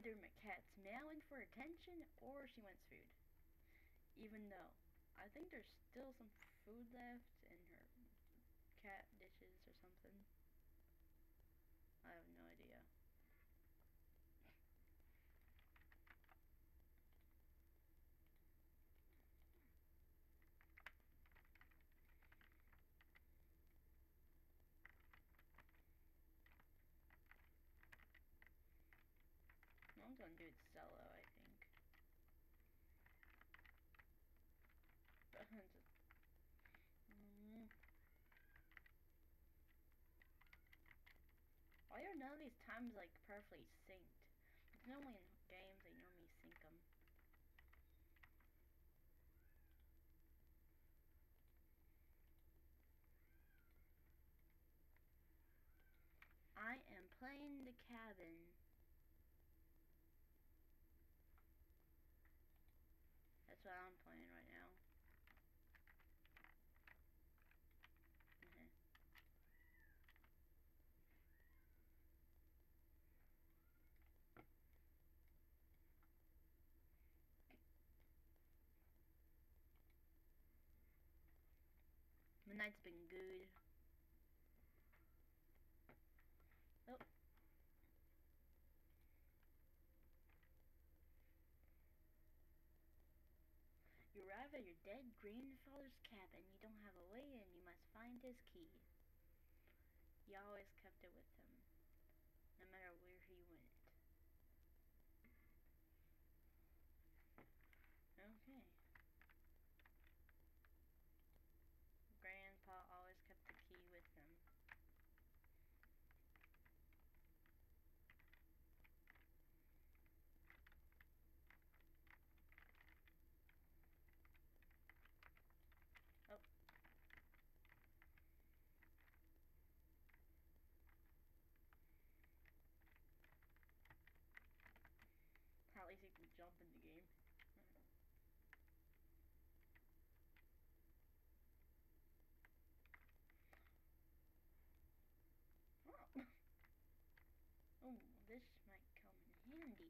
Either my cat's meowing for attention or she wants food. Even though I think there's still some food left in her cat dishes or something. I have no idea. I'm gonna do it solo, I think. Why are none of these times like perfectly synced? Because normally in games they normally sync them. I am playing the cabin. That's what I'm playing right now. My night's been good. Oh. You arrive at your dead grandfather's cabin. You don't have a way in. You must find his key. He always kept it with him, no matter where he went. Okay. Grandpa always kept the key with him. Oh. At least he can jump in the game. Oh. Oh, this might come in handy.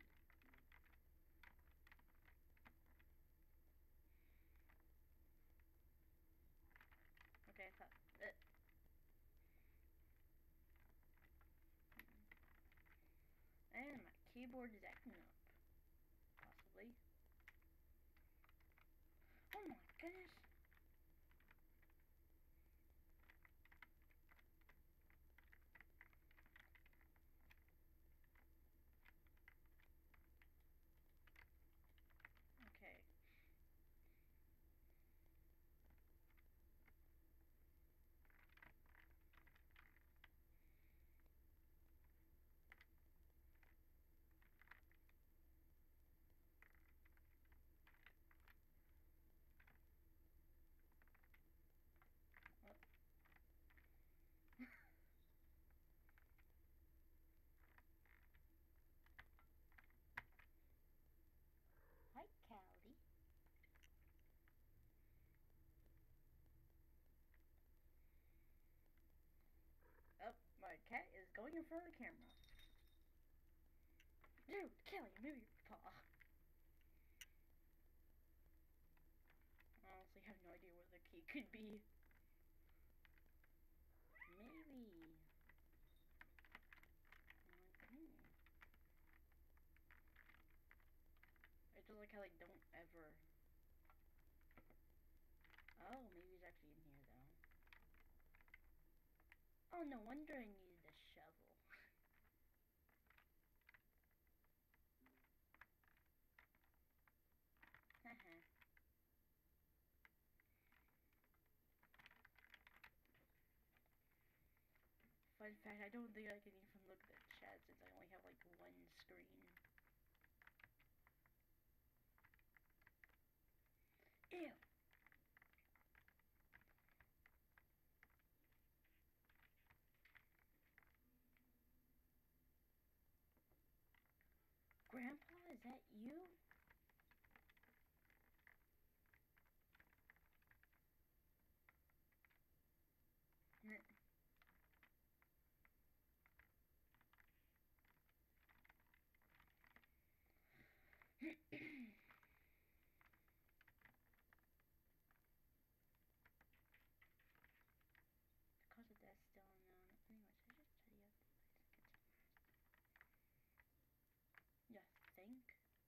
Okay, I thought. And my keyboard is acting up. Possibly. Oh my goodness. Okay. Hi, Callie. Oh, my cat is going in front of the camera. Dude, Kelly, move your paw. I honestly have no idea where the key could be. Maybe. It's just like how they don't ever. Oh, maybe it's actually in here though. Oh, no wonder I needed a shovel. Haha. Fun fact, I don't think I can even look at the chat since I only have like one screen. Ew! Grandpa, is that you? Cause of that still unknown. Anyways, I just tidy up the place. You think?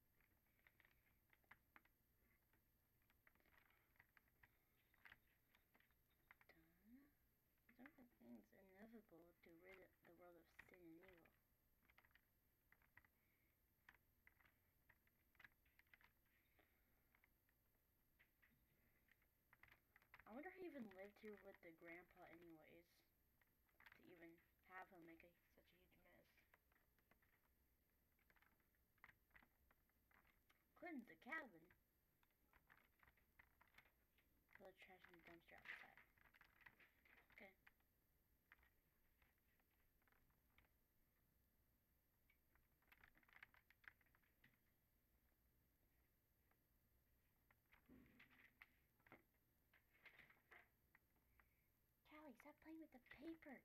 Done? Something seems inevitable to rid the world of sin and evil. I wonder who even lived here with the grandpa anyways, to even have him make such a huge mess. Cleanse the cabin. Fill the trash in the dumpster outside. Okay. Callie, stop playing with the paper.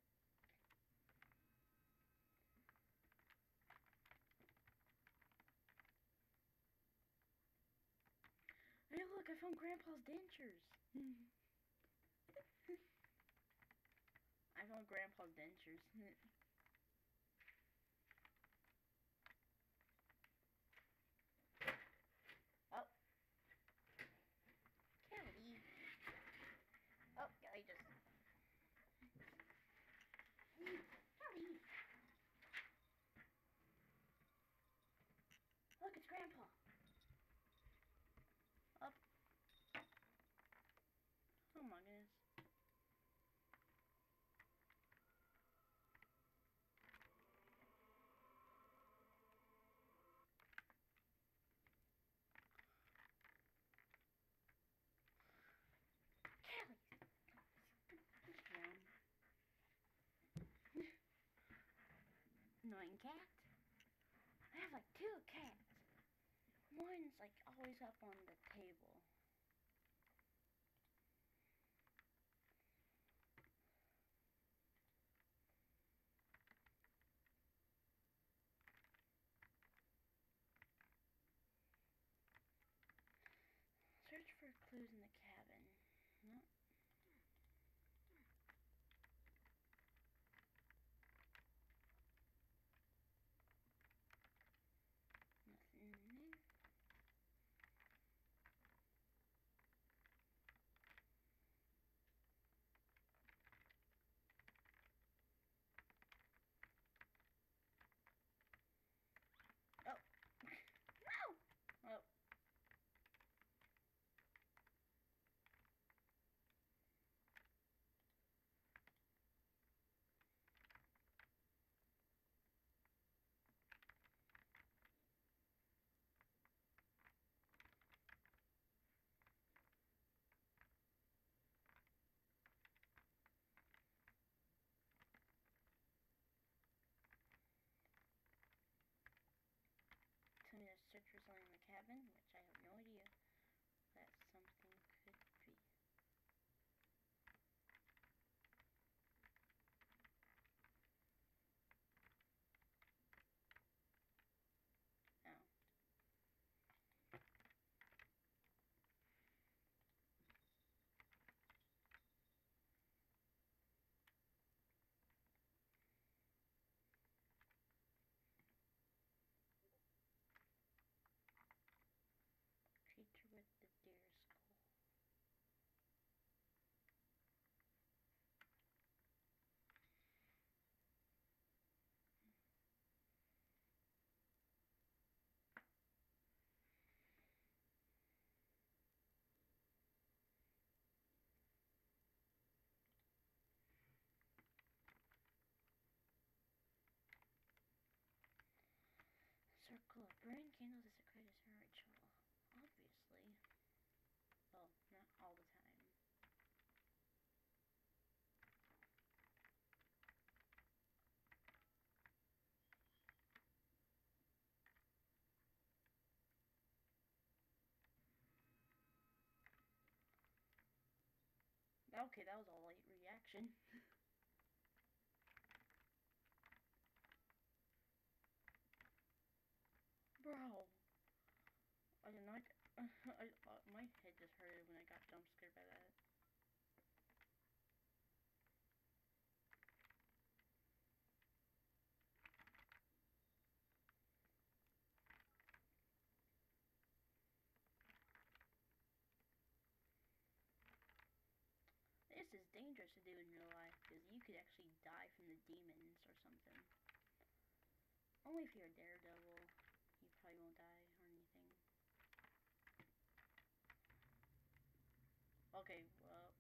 Hey, look, I found Grandpa's dentures. I found Grandpa's dentures. Oh. Callie. Oh, Callie just... Callie. Look, it's Grandpa. Up. Oh my goodness. Annoying cat. I have like 2 cats. One's like always up on the table. Search for clues in the cabin. No. Nothing in there. Oh. No! Oh. Tell me to search for something in the cabin, which I have no idea that something could be. Oh. Creature with the deer skull. Circle of burning candles is a greatest ritual. Obviously. Well, not all the time. Okay, that was a late reaction. Bro. jump scared by that. This is dangerous to do in real life because you could actually die from the demons or something. Only if you're a daredevil, you probably won't die or anything. Okay, well.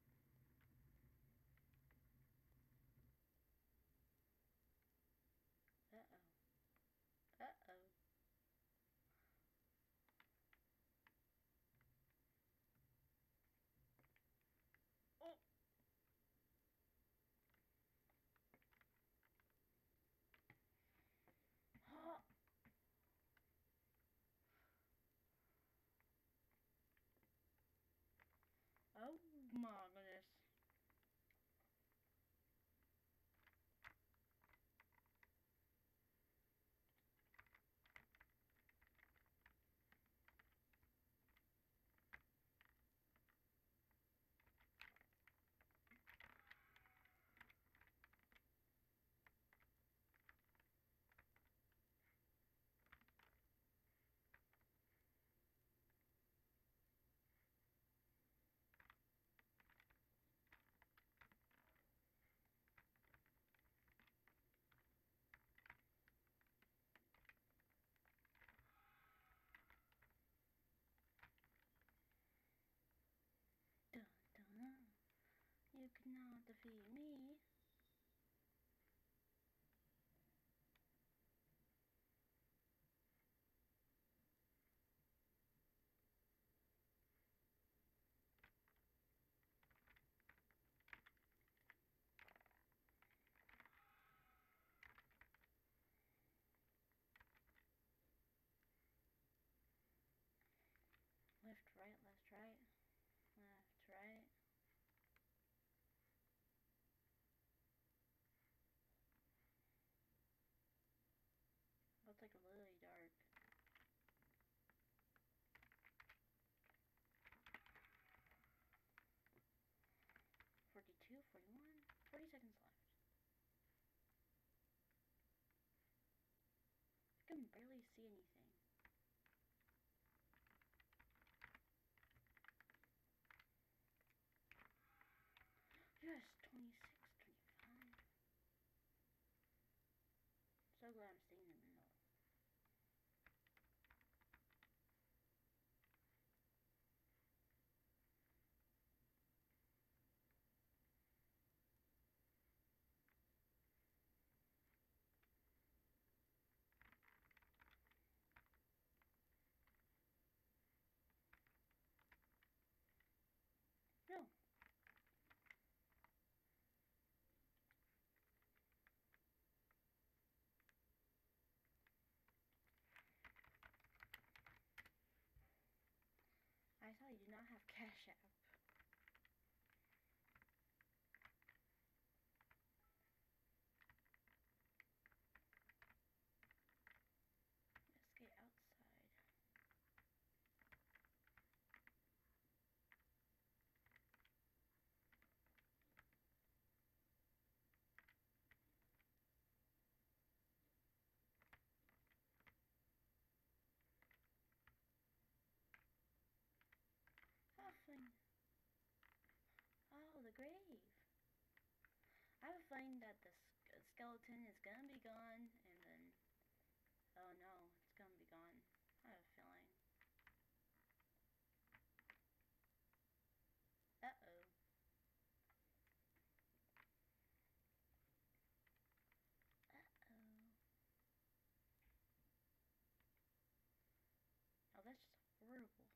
Uh-oh. Uh-oh. Oh! Oh! Oh my goodness. Dun, dun. You cannot defeat me. Left, right, left, right. Left, right. Looks like really dark. 42, 41, 40 seconds left. I can barely see anything. Yes, 26, 25. So glad I'm staying in the middle. No. I saw you do not have Cash App. Let's get outside. Halfling. Oh, the grave. I have a feeling that the skeleton is gonna be gone, and then, oh no, it's gonna be gone. I have a feeling. Uh-oh. Uh-oh. Oh, that's just horrible.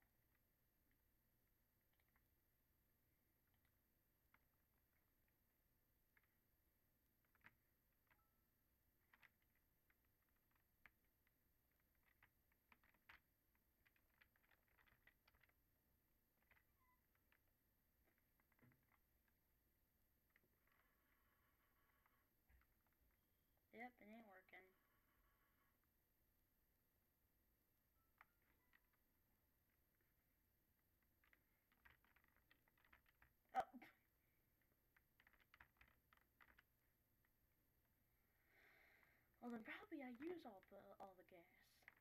Well, then probably I use all the gas.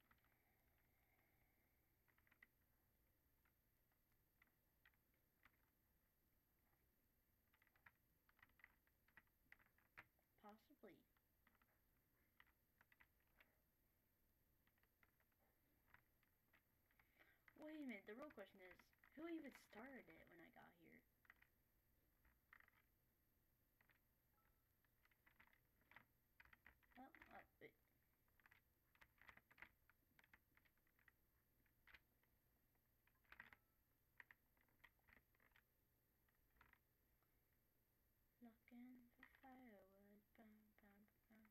Possibly. Wait a minute, the real question is, who even started it when I got here? Oh, wait. Looking for firewood, bum, bum, bum.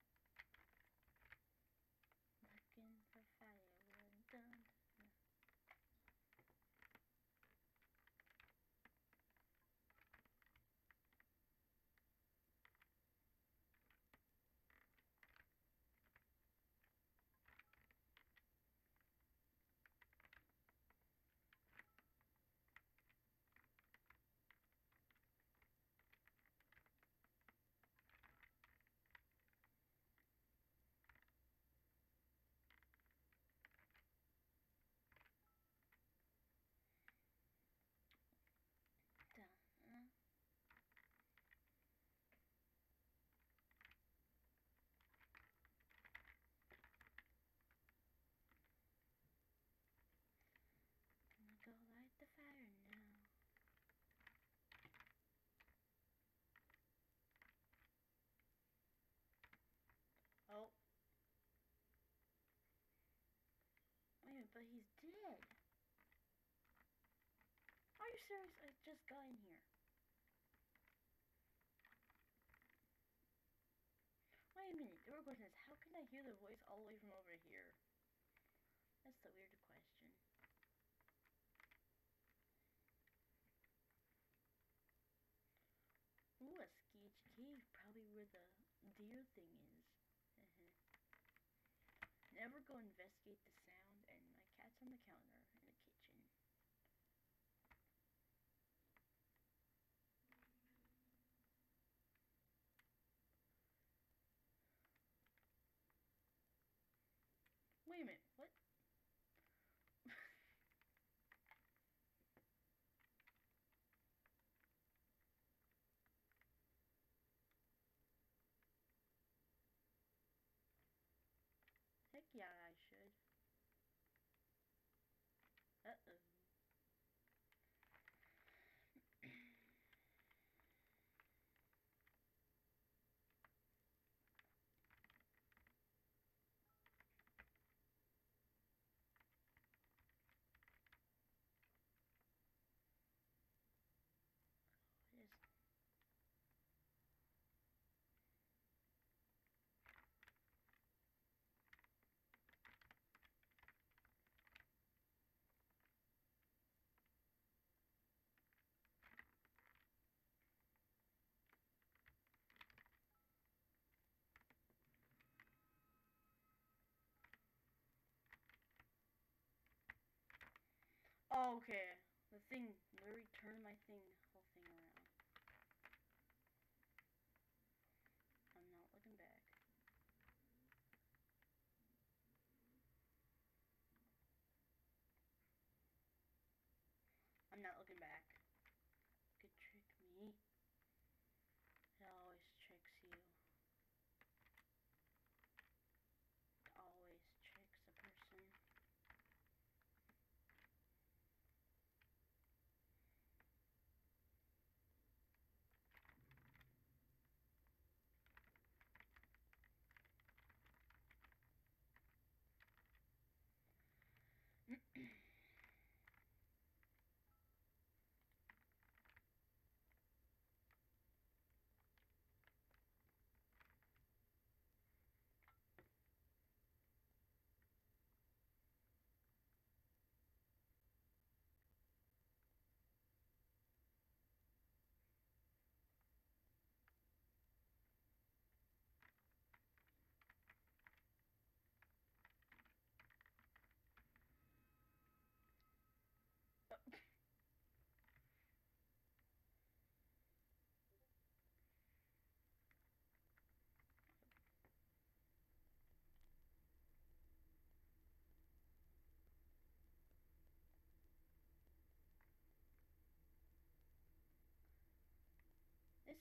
Looking for firewood, dun, dun. Dun. I'm gonna go light the fire now. Oh. Wait a minute, but he's dead. Are you serious? I just got in here. Wait a minute, the real question is, how can I hear the voice all the way from over here? That's the weird question. Ooh, a sketch cave, probably where the deer thing is. Never go investigate the sound, and my cat's on the counter in the kitchen. Wait a minute, what? Heck yeah, I should. Uh-oh. What is... Oh, okay. The thing literally turned my whole thing around. I'm not looking back. I'm not looking back. Could trick me. It always tricks you. It always tricks a person.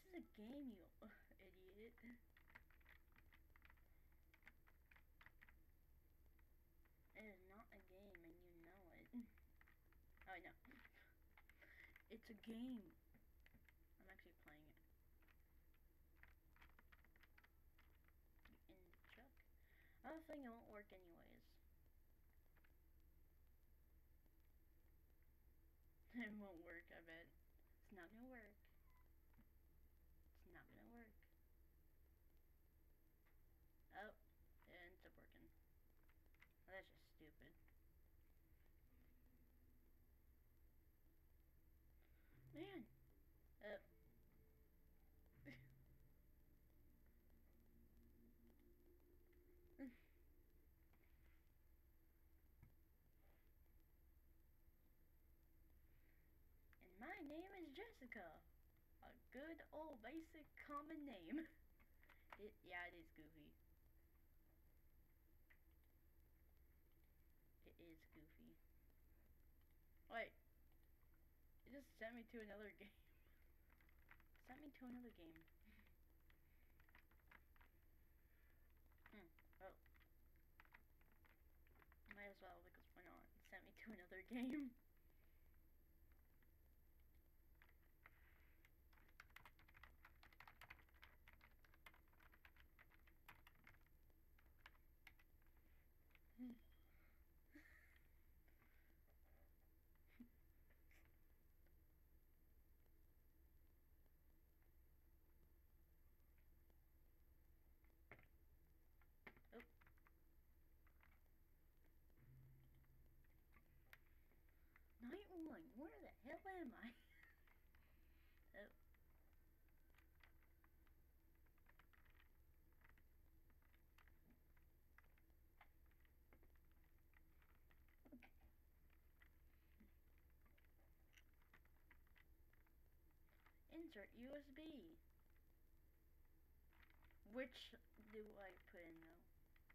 is a game, you idiot. It is not a game, and you know it. Oh, no. It's a game. I'm actually playing it. In the truck. I have a feeling it won't work anyways. It won't work, I bet. It's not gonna work. It's not gonna work. Oh, it ends up working. Oh, that's just stupid. Man! And my name is Jessica. A good old basic common name. Yeah, it is goofy. It is goofy. Wait. It just sent me to another game. Sent me to another game. Oh. Might as well, because why not? It sent me to another game. Oh. Night one, where the hell am I? Oh. Insert USB. Which do I put in though?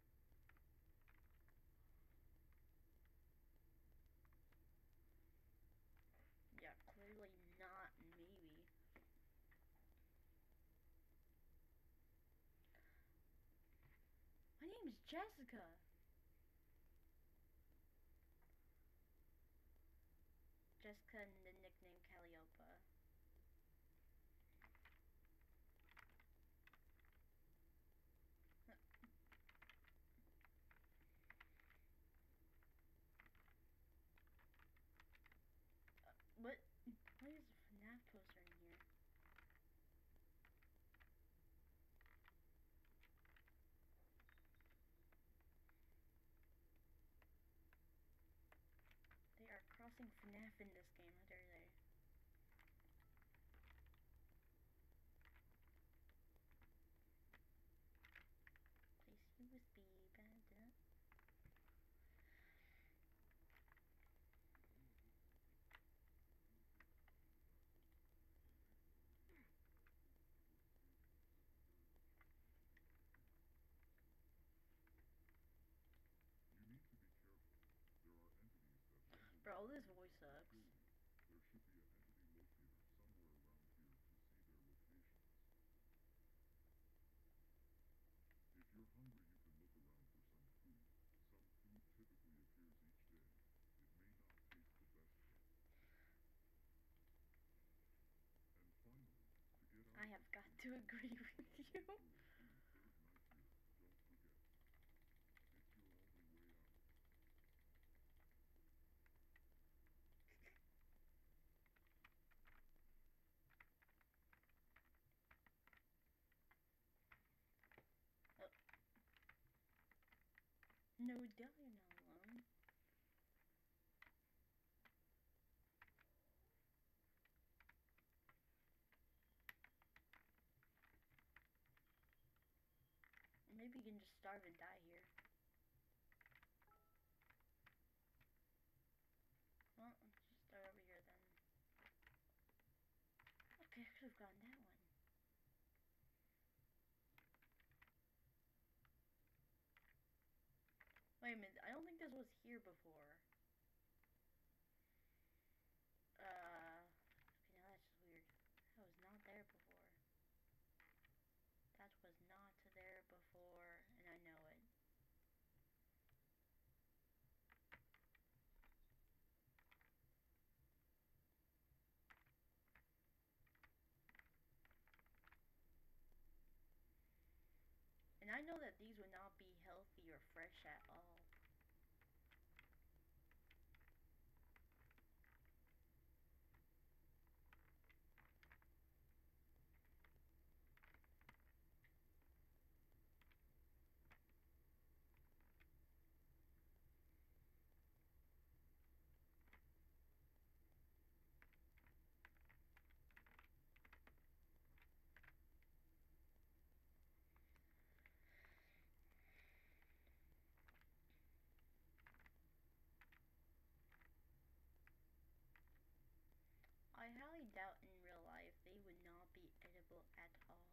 Yeah, clearly not maybe. My name is Jessica. Jessica and the nickname Calliope. What? Why is a FNAF poster in here? They are crossing FNAF in this game. How dare they? Place USB. Bad. Bro, this voice sucks. There should be an entity locator somewhere around here to see their locations. If you're hungry, you can look around for some food. Some food typically appears each day. It may not taste the best though. And finally, to get out I of have this got place, to agree with you. through your third night here. Don't forget. It's your only way out. Oh. No, Dell, you're not alone. Maybe you can just starve and die here. Well, let's just start over here then. Okay, I could have gotten that one. Wait a minute, I don't think this was here before. Okay, now that's just weird. I was not there before. know that these would not be healthy or fresh at all. I highly doubt in real life they would not be edible at all.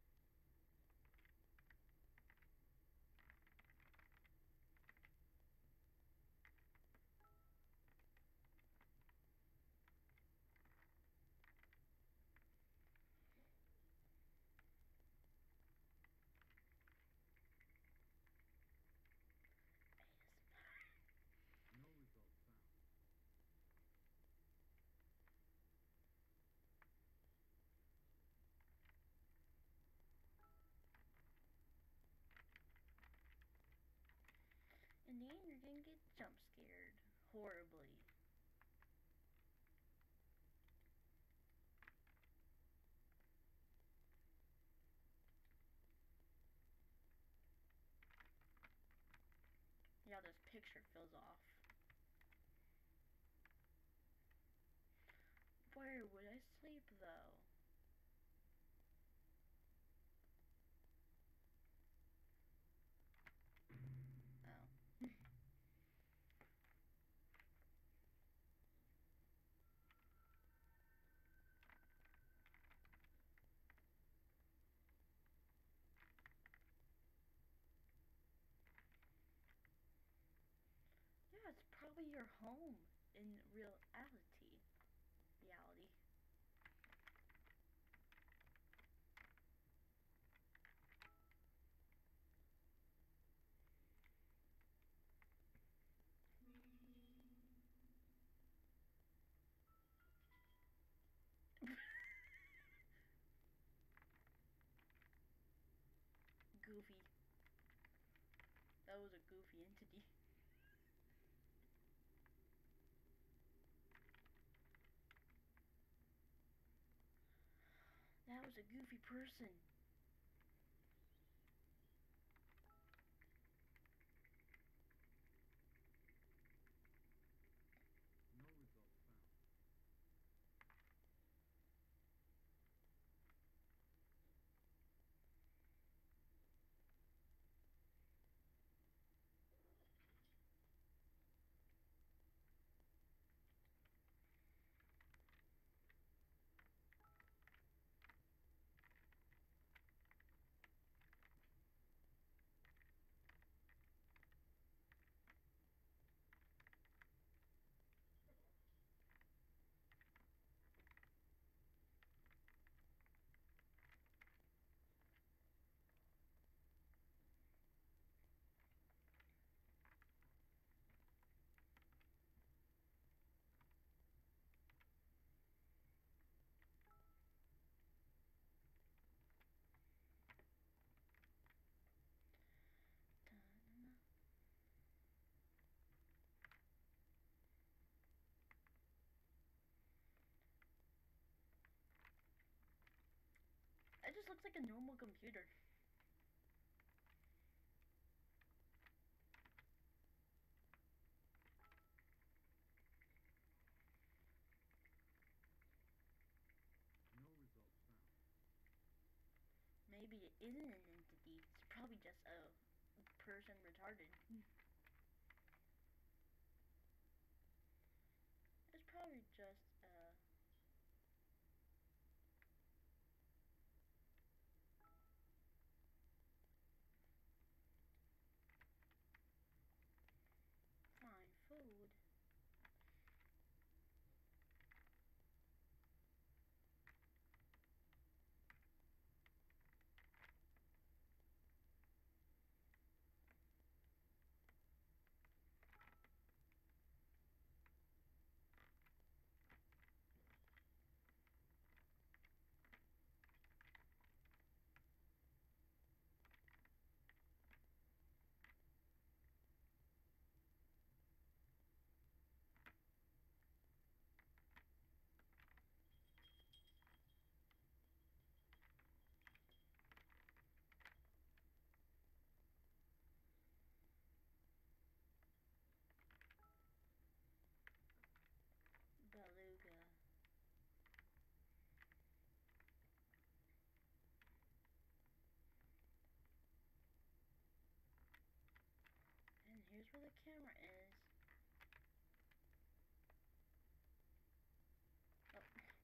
No result found. And then you're gonna get jump scared horribly. Yeah, this picture fills off. Where would I sleep though? Oh. Yeah, it's probably your home in reality. Reality. Goofy. That was a goofy entity. That was a goofy person. No result found. It just looks like a normal computer. No result found. Maybe it isn't an entity. It's probably just a person retarded. It's probably just fine food. where the camera is. Oh.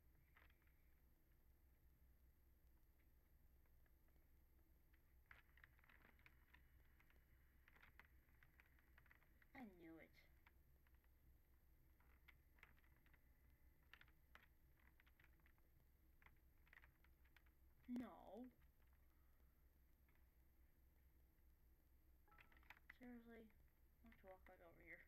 I knew it. No. Seriously? I have to walk back over here.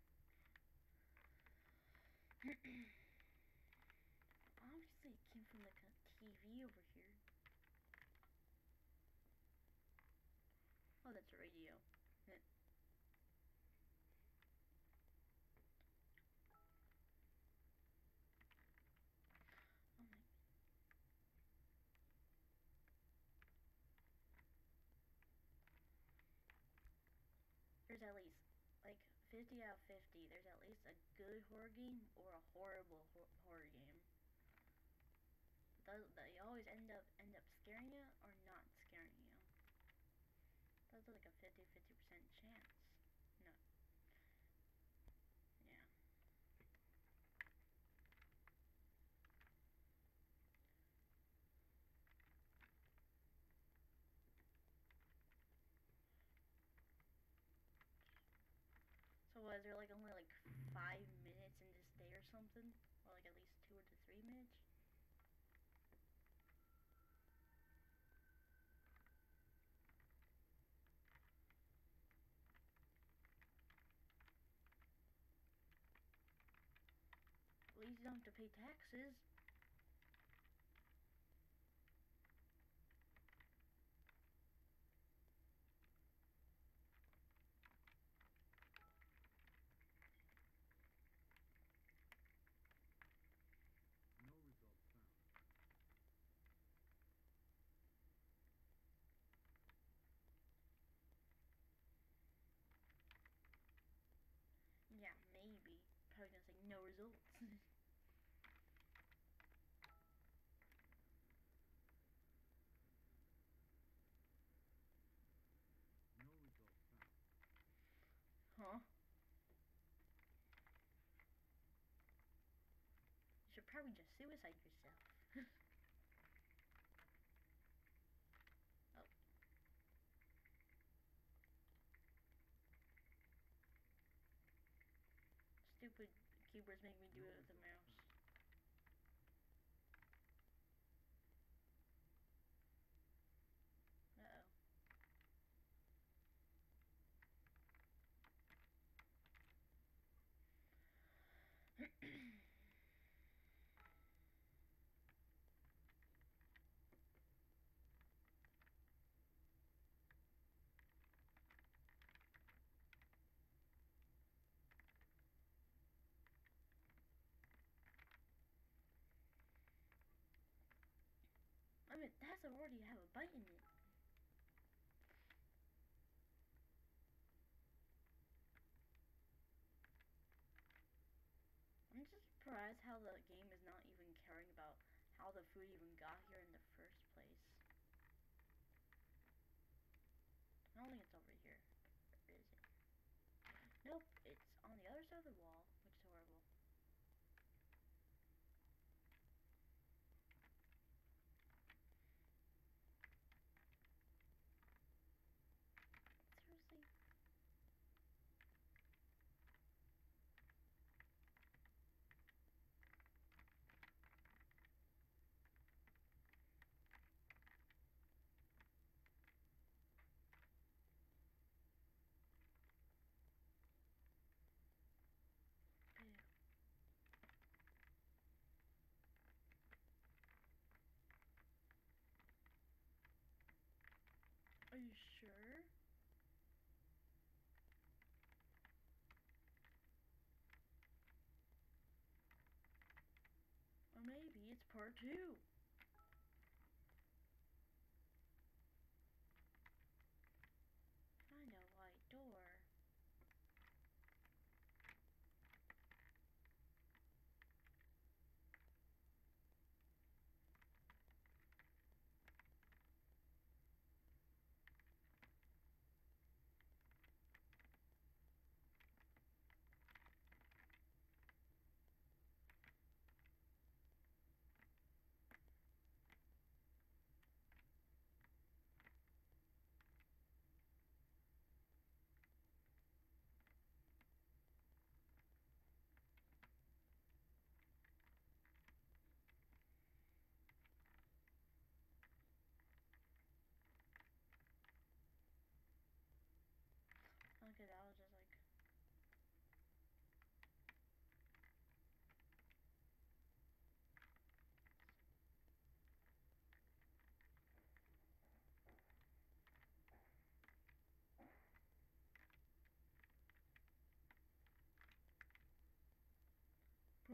Obviously it came from the TV over here. Oh, that's a radio. Oh my. There's at least, like, 50 out of 50, there's at least a good horror game or a horrible horror game. They always end up scaring you or not scaring you. That's like a 50% chance. No. Yeah. So was there like only like 5 minutes in this day or something? Or like at least 2 to 3 minutes? At least you don't have to pay taxes. No results found. Yeah, maybe. Probably gonna say no results. No results found. Huh? You should probably just suicide yourself. Oh. Stupid keyboards make me do it with the mouse. Uh-oh. I mean, that's already have a bite in it. I'm just surprised how the game is not even caring about how the food even got here in the first place. I don't think it's over here. Or is it? Nope, it's on the other side of the wall, which is horrible. Seriously? Ew. Are you sure? Or maybe it's part 2. Find a white door.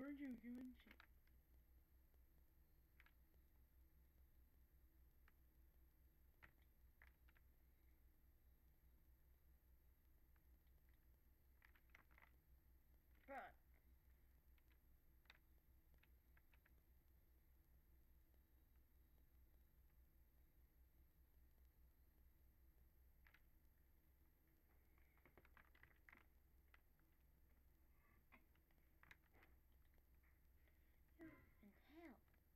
aren't you human? Bruh. You're in hell.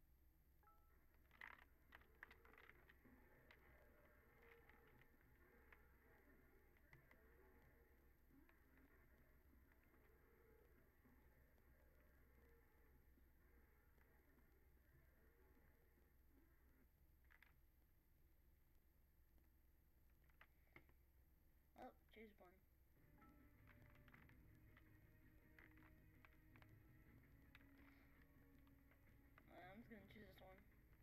Oh, choose one. I'm just gonna choose this one.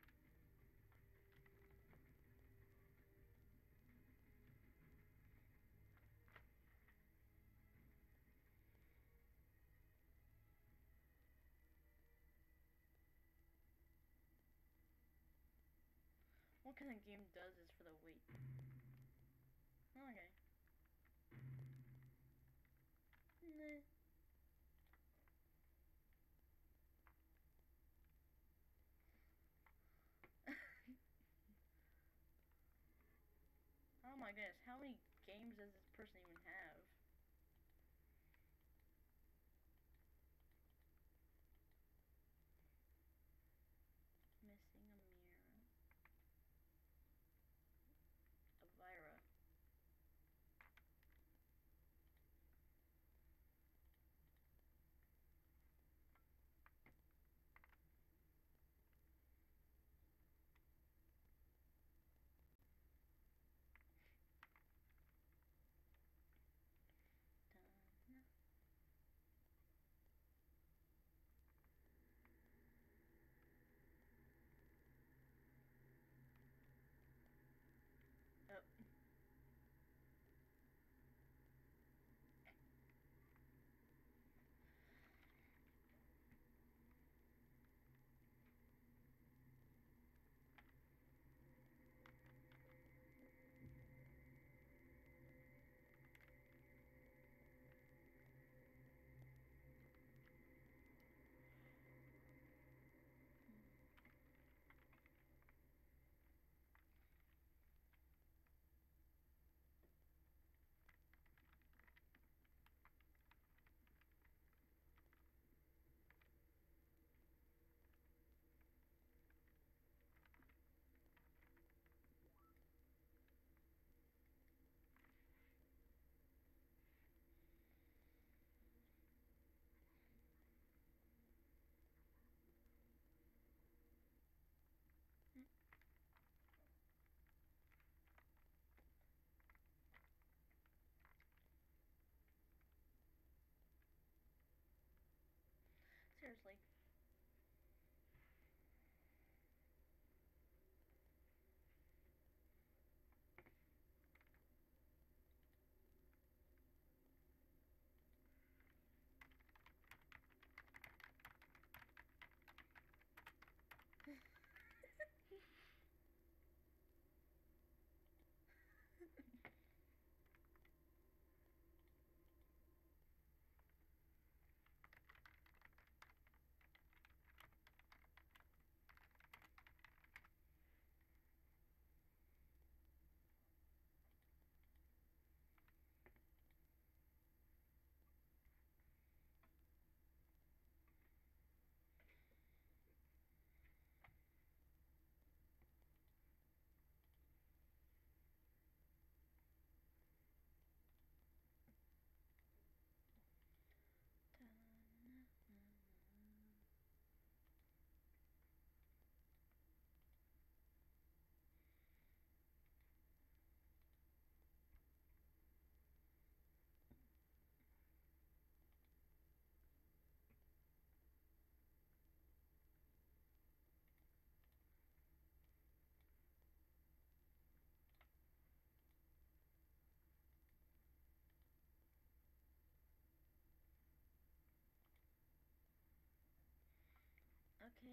What kind of game does this for the weight? Okay. Nah. Oh my goodness, how many games does this person even have? Missing a mirror. Elvira.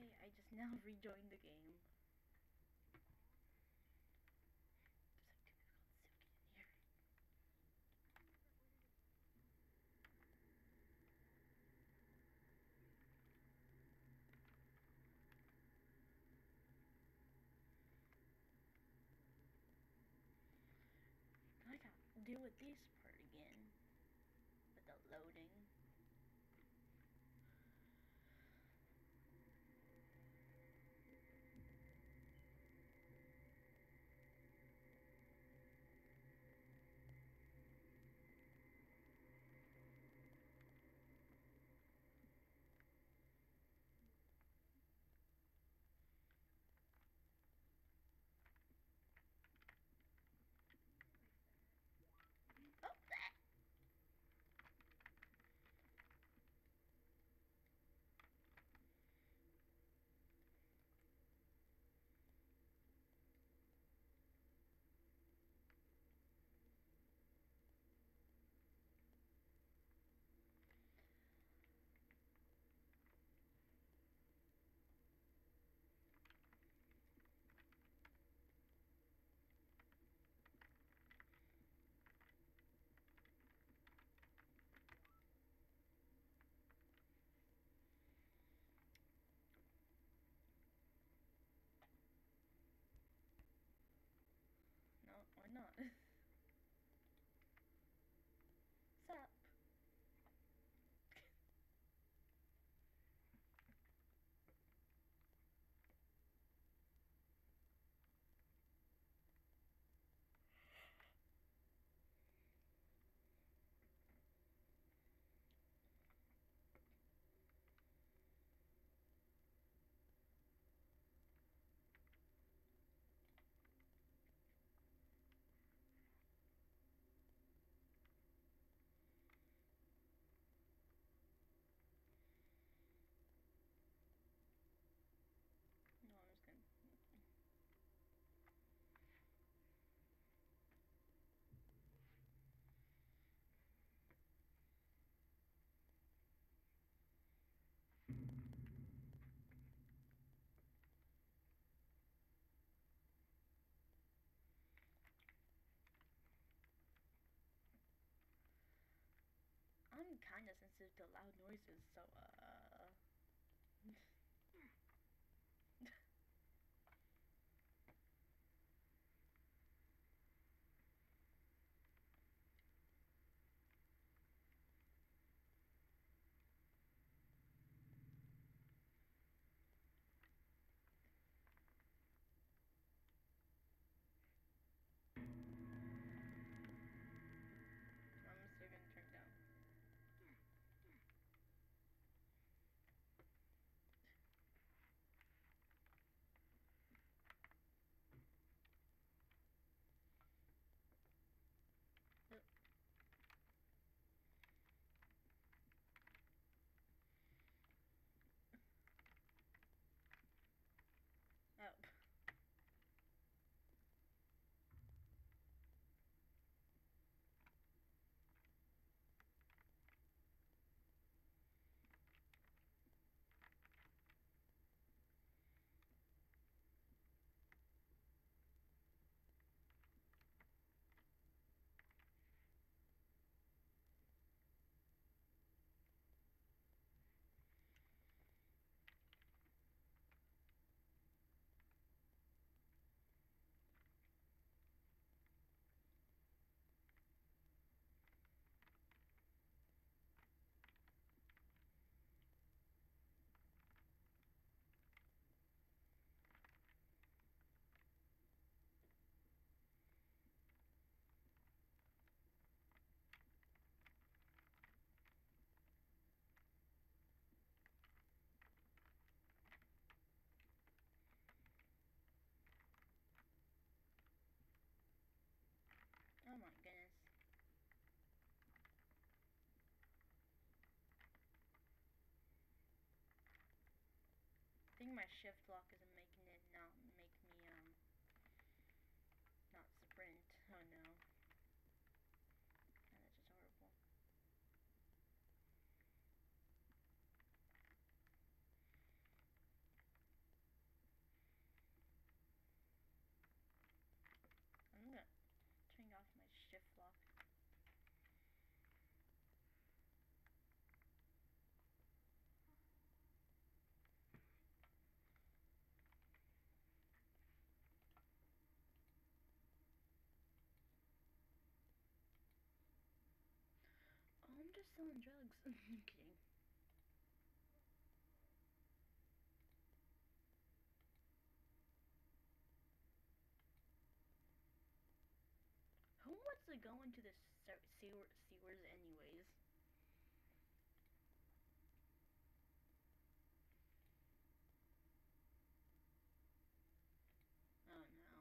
I just now rejoined the game. I gotta deal with this part again. With the loading. Oh, that. No, why not? Sup? No, I'm just gonna. I'm kinda sensitive to loud noises, so I'm still gonna turn down. Yep. Oh. Oh my goodness. I think my shift lock isn't making it not make me not sprint. Oh no. And that's just horrible. selling drugs. I'm kidding. Who wants to go into the sewers anyways? Oh no.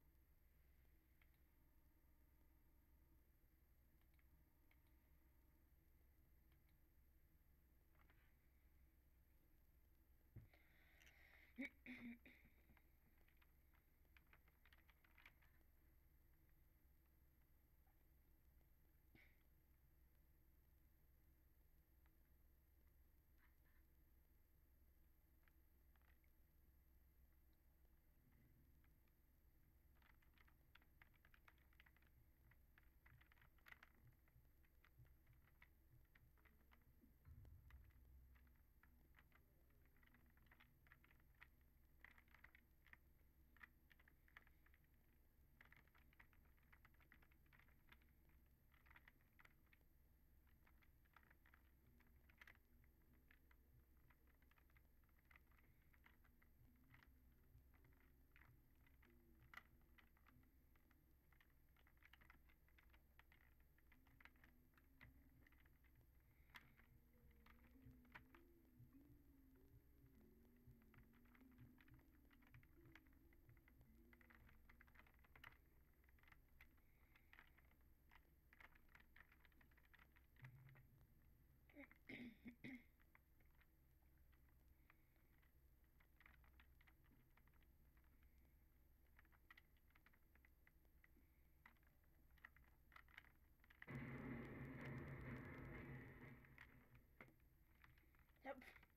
Yep.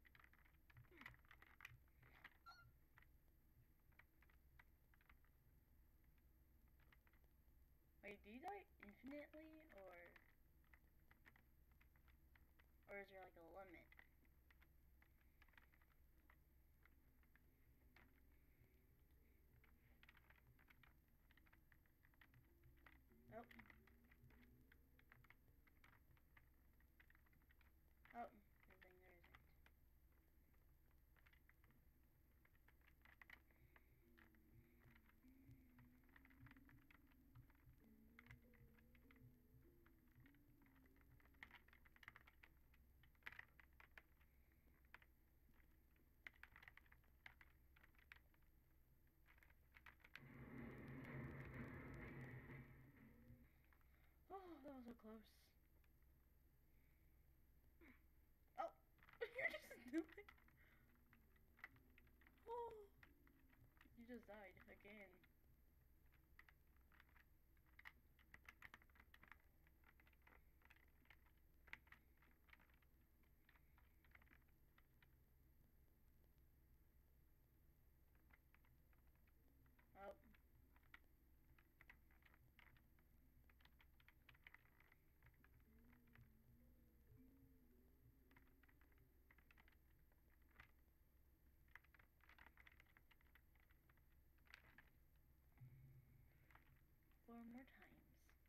Wait, do you die infinitely, or is there like a limit? Oh. Oh, good thing there isn't. Oh, that was so close. Oh, you're just doing. Oh, you just died again. Oh. 4 more times.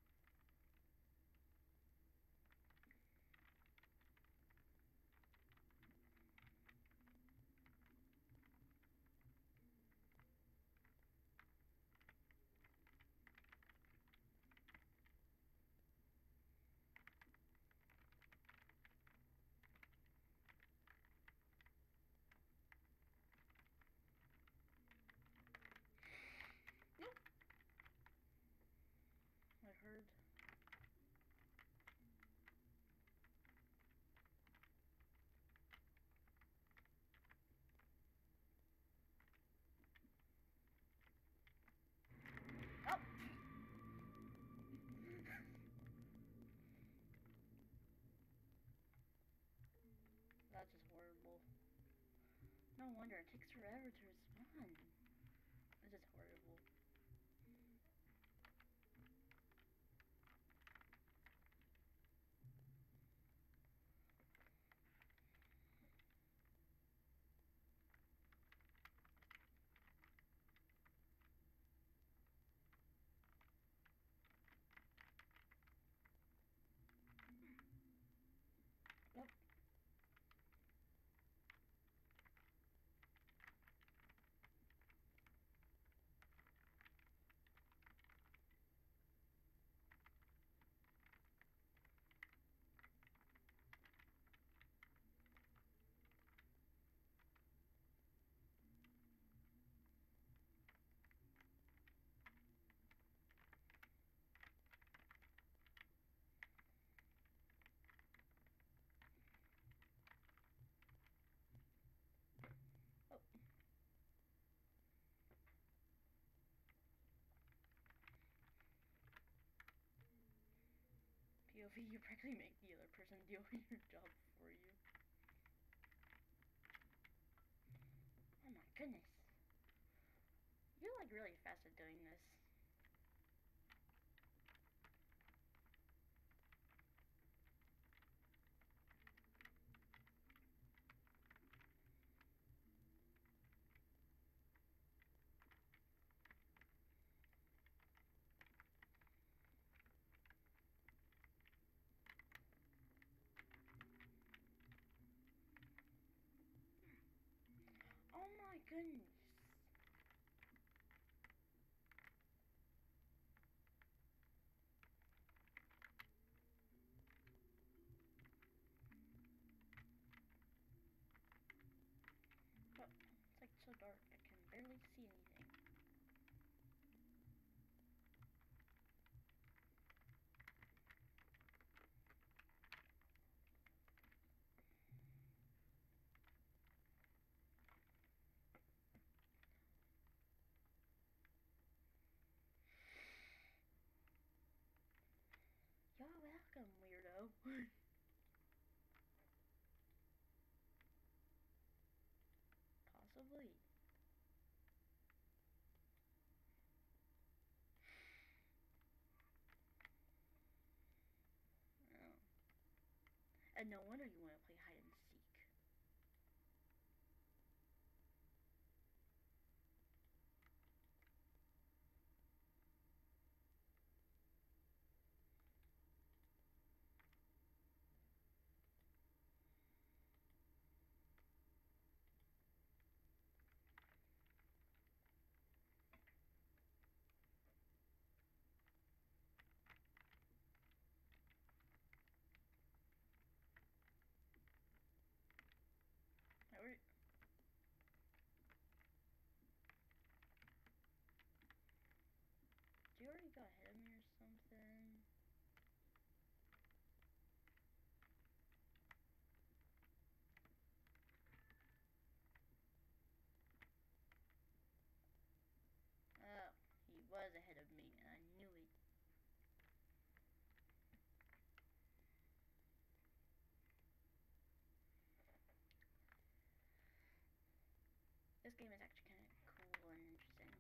Nope. I heard. Oh. That's just horrible. No wonder it takes forever to respawn. That's just horrible. Sophie, you practically make the other person deal with your job for you. Oh my goodness. You're like really fast at doing this. Oh my goodness. But it's like so dark, I can barely see anything. You're welcome, weirdo. Possibly. Oh. And no wonder you want to play hide and seek. Alright. Do you already go ahead of me or something? Oh, he was ahead of me, and I knew it. This game is actually kind of cool and interesting.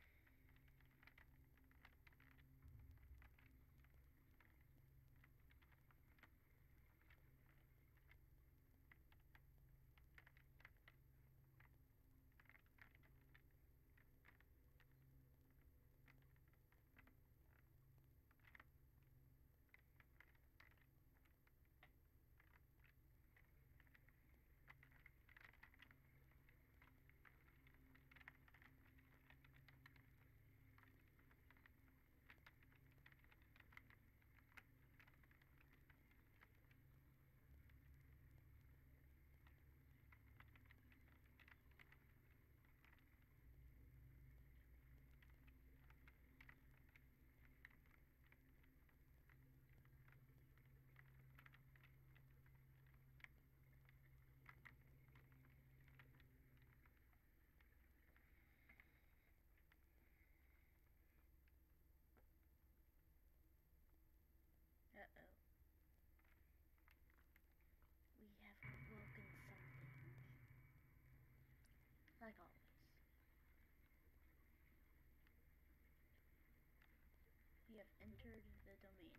Uh-oh. We have broken something. Like always. We have entered the domain.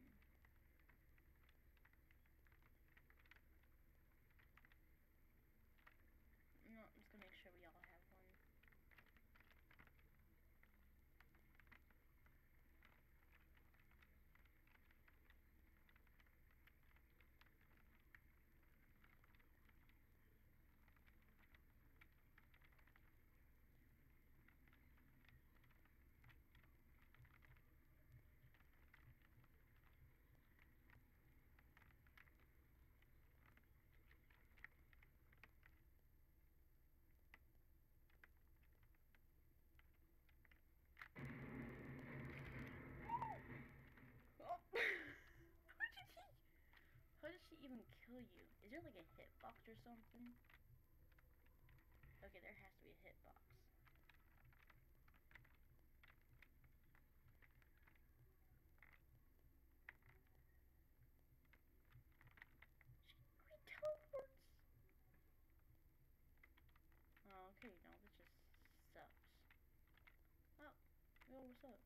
No, I'm just gonna make sure we all have one. Oh! How did she even kill you? Is there like a hitbox or something? Okay, there has to be a hitbox. up?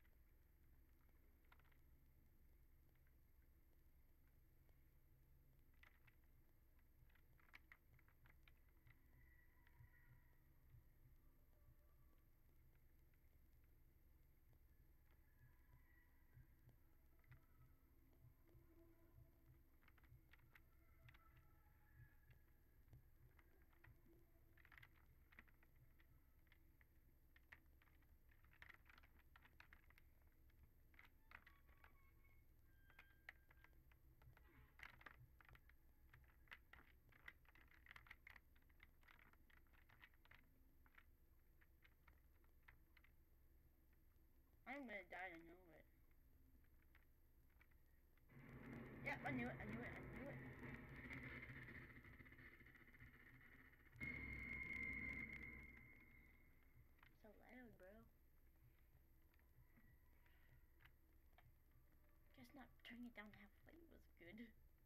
I'm gonna die, I know it. Yep, I knew it, I knew it, I knew it. So loud, bro. Guess not turning it down halfway was good.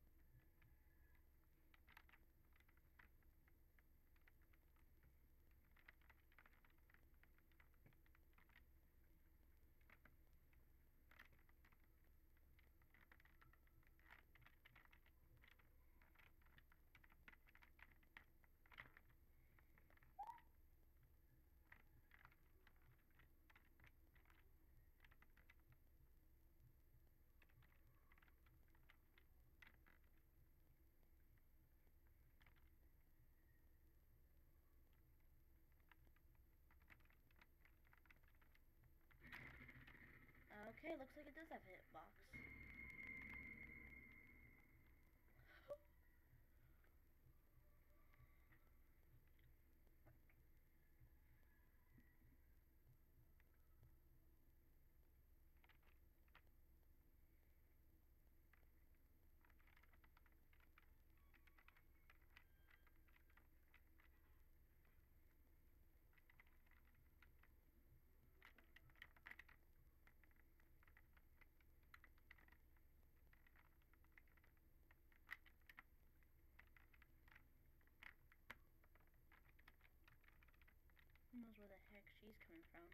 Okay, looks like it does have a hitbox. Who knows where the heck she's coming from?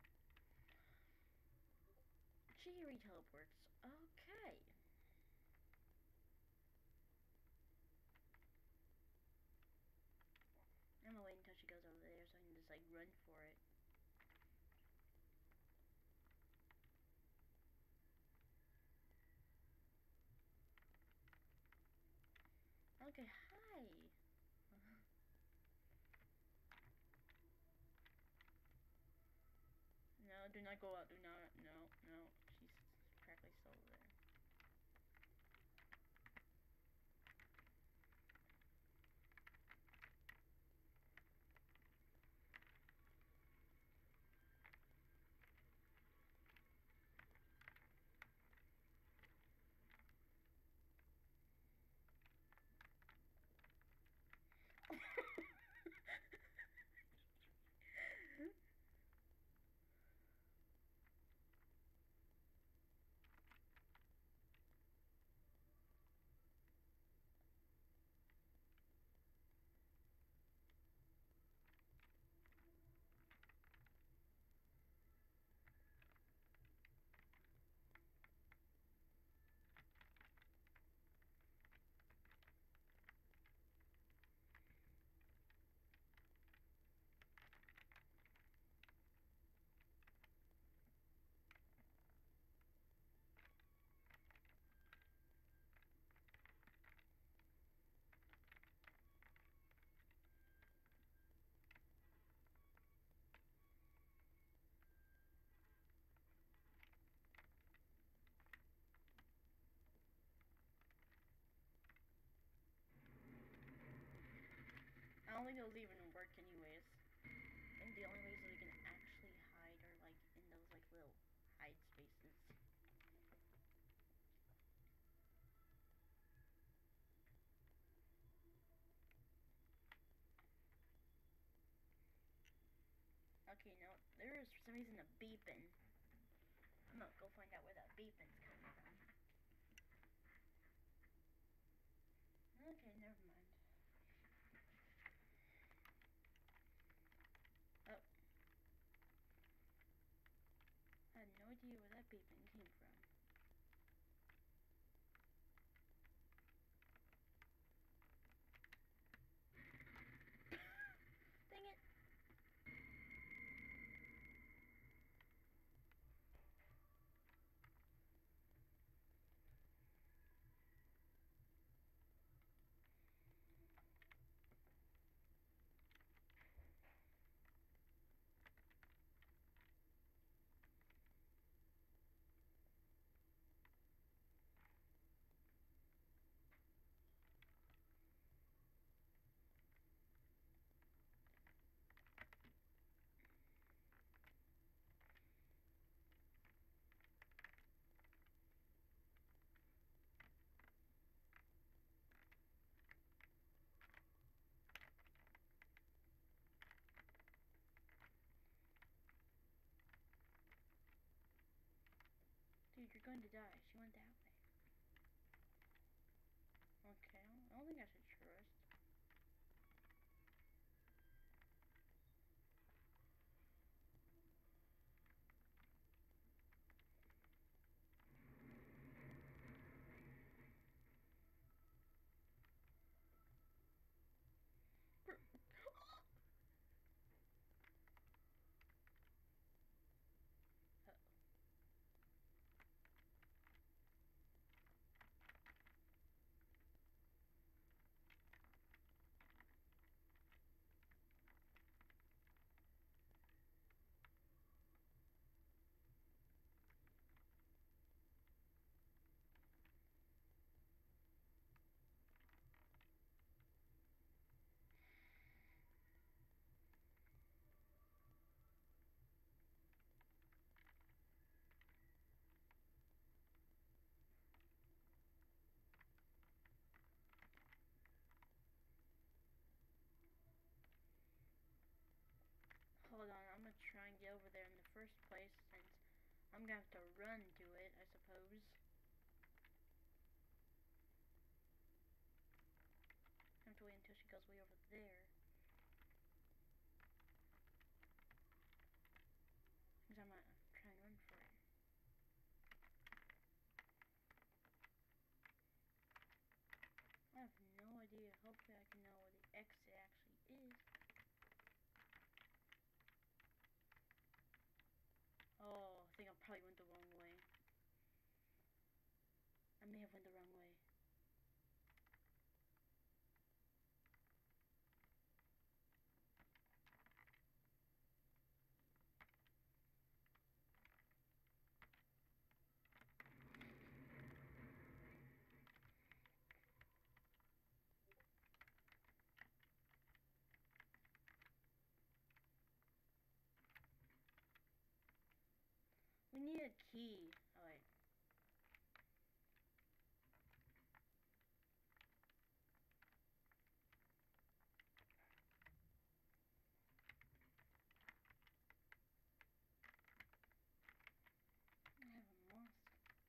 She re-teleports. Okay. I'm gonna wait until she goes over there so I can just like run for it. Okay, hi. No, do not go out. Do not. No, no. She's practically still there. I don't think those even work anyways. I think the only ways that we can actually hide are like in those like little hide spaces. Okay, no, there is for some reason a beeping. I'm gonna go find out where that beeping's coming from. Okay, never mind. Oh. I had no idea where that beeping came from. Dang it! Dude, you're going to die. She went that way. Okay, I don't think I should trust. Hold on, I'm gonna try and get over there in the first place, since I'm gonna have to run to it, I suppose. I have to wait until she goes way over there. Because I'm gonna try and run for it. I have no idea. Hopefully I can know where the exit actually is. Oh, I think I probably went the wrong way. I may have went the wrong way. We need a key. Oh wait. I have a mask.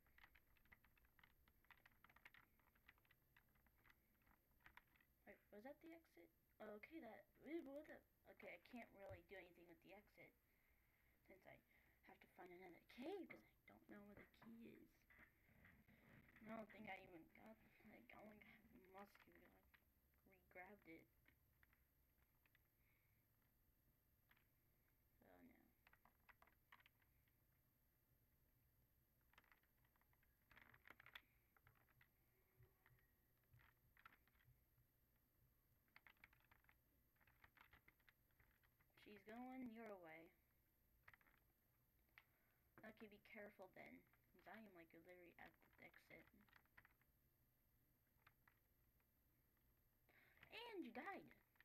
Wait, was that the exit? Oh, okay, what the? Okay, I can't really do anything with the exit, since I have to find another cave, because I don't know where the key is. I don't think I even got, like, I only have a mask because I re-grabbed it. So, no. She's going your way. Okay, be careful then, because I am, like, literally at the exit. And you died!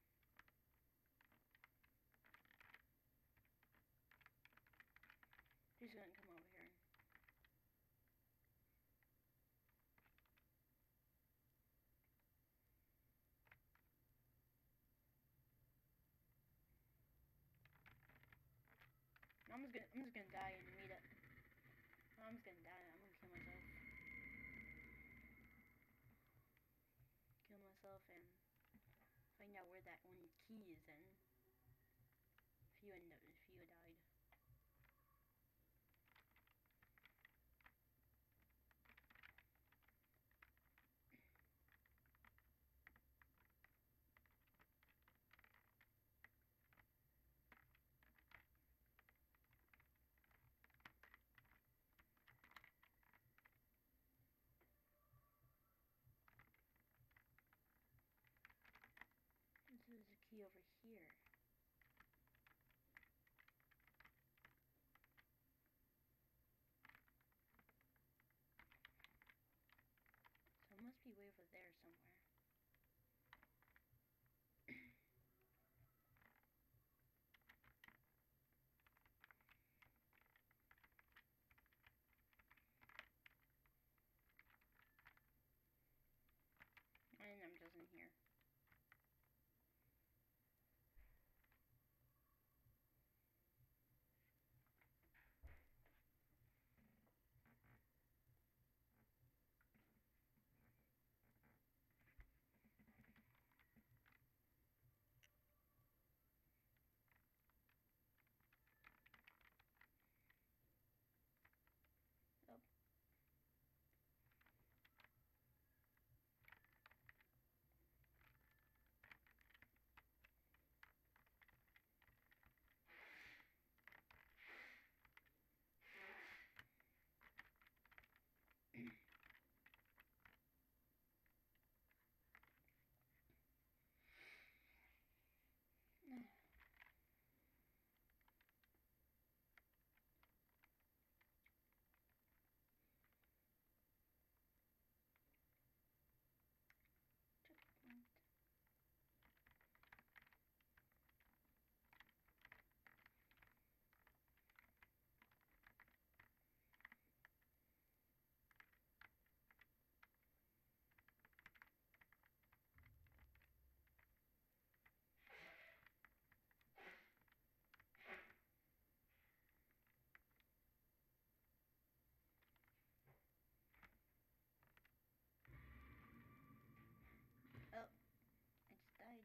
She's gonna come over here. I'm just gonna die and meet up. I'm just gonna die. I'm gonna kill myself. Kill myself and find out where that one key is in. If you died. over here. So it must be way over there somewhere. And I'm just in here. Oh. Checkpoint. Oh, I just died.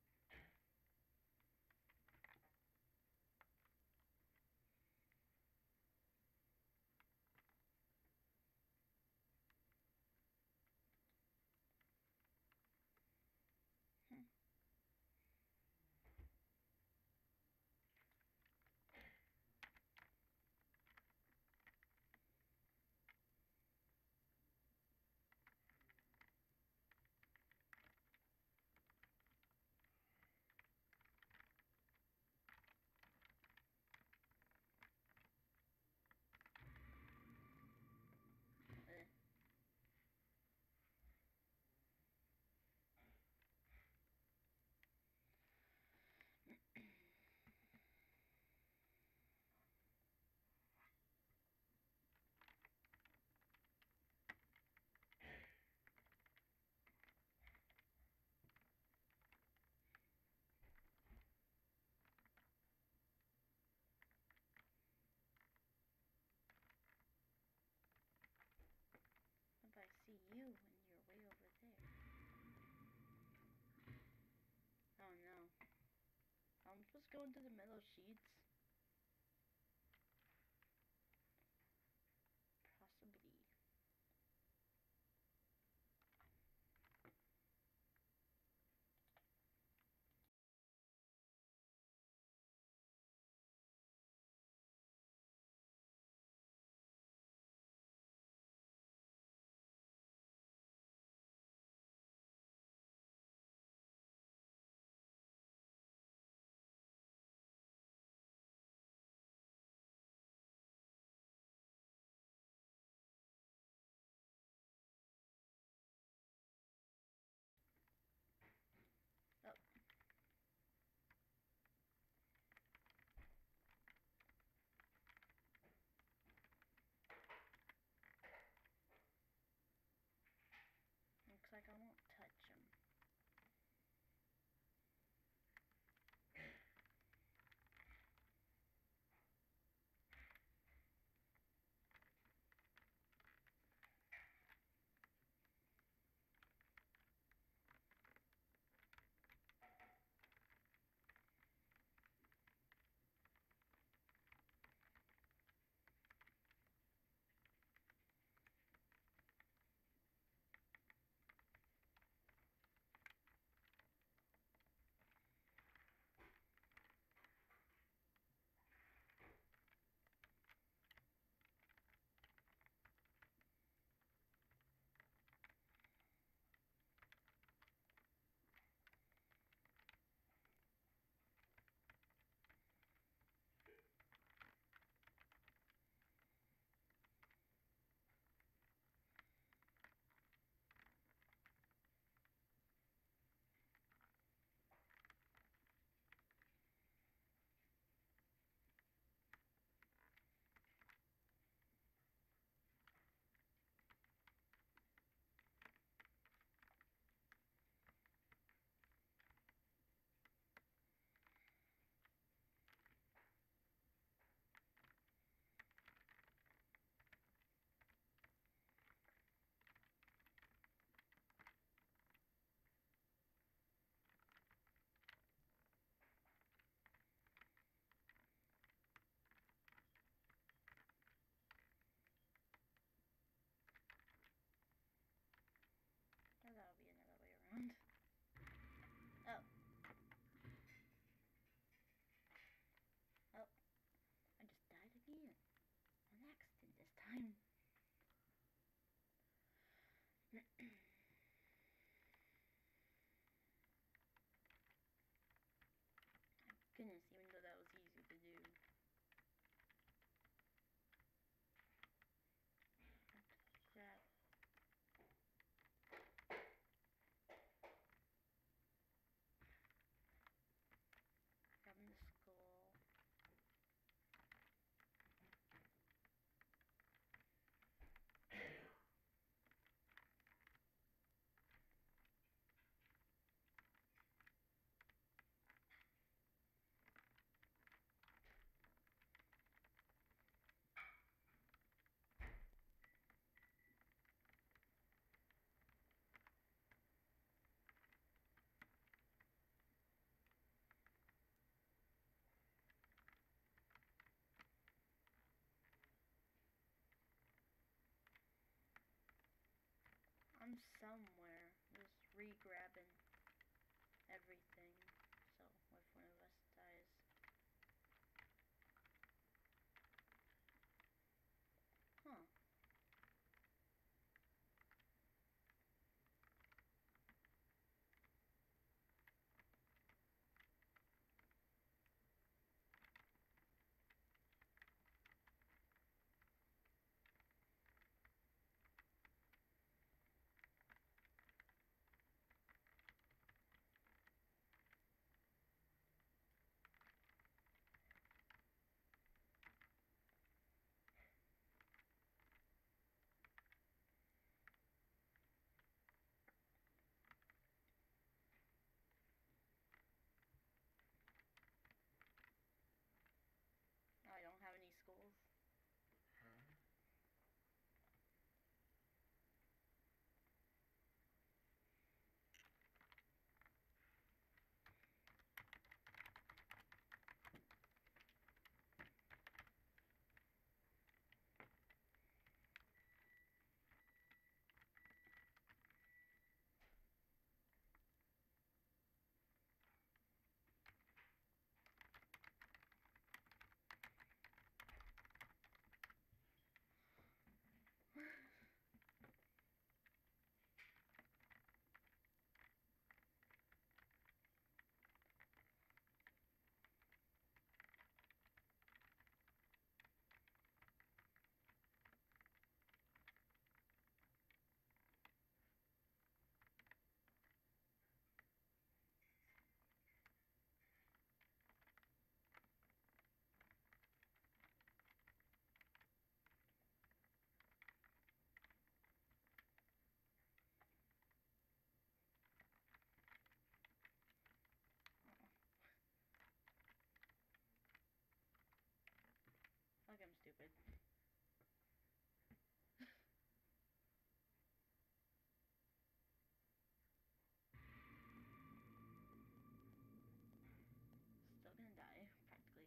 Hmm. Uh. But I see you when you're way over there. Oh no. I'm supposed to go into the metal sheets? Possibly. Goodness, even though that was easy to do. Grab. Grabbing the skull. I'm somewhere just re-grabbing everything, so if one of us dies. Huh. I don't have any skulls. Fuck, I'm stupid. Still gonna die, practically.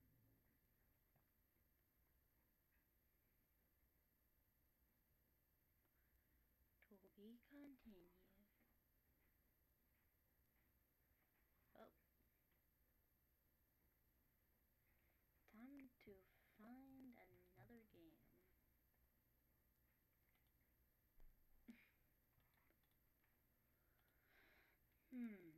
To be continued. Oh. Time to find another game. Hmm.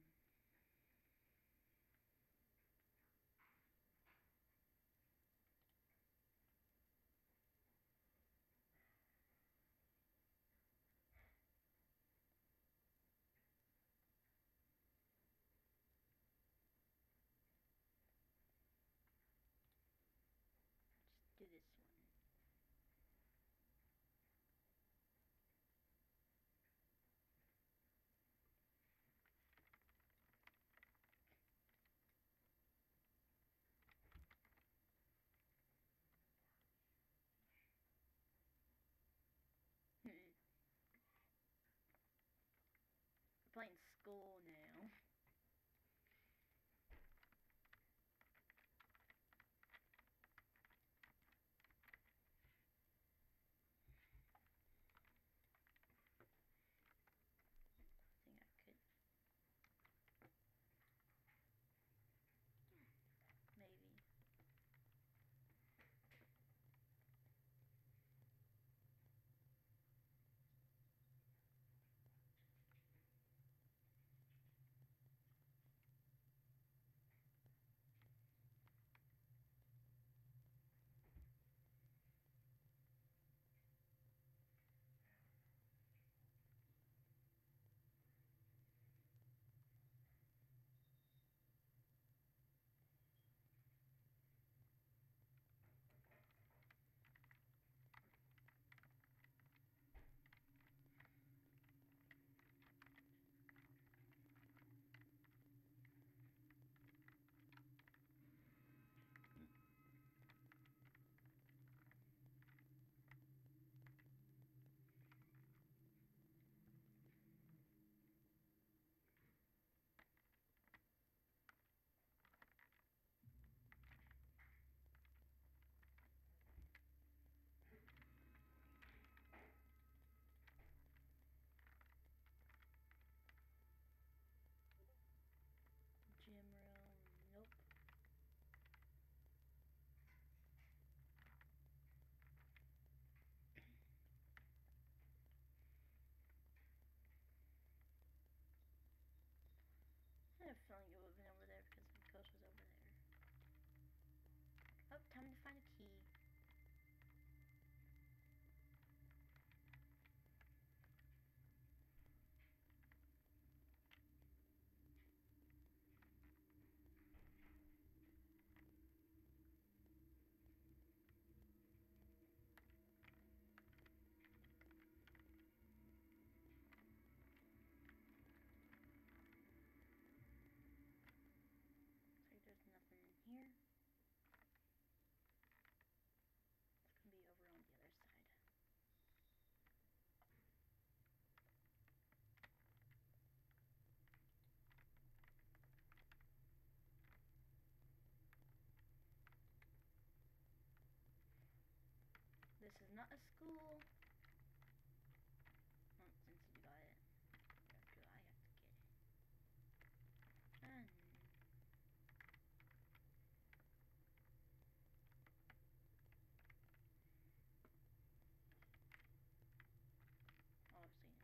find a key. Looks like there's nothing in here. It's gonna be over on the other side. This is not a school. Oh, since you got it, do I have to get it? And oh, Satan's.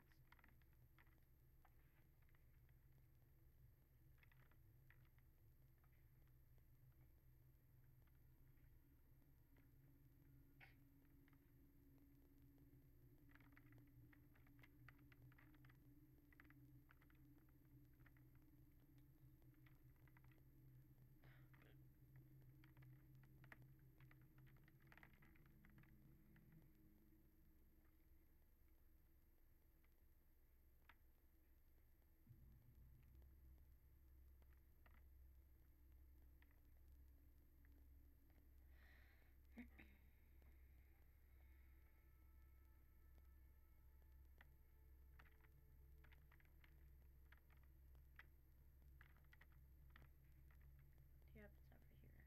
Yep, it's over here.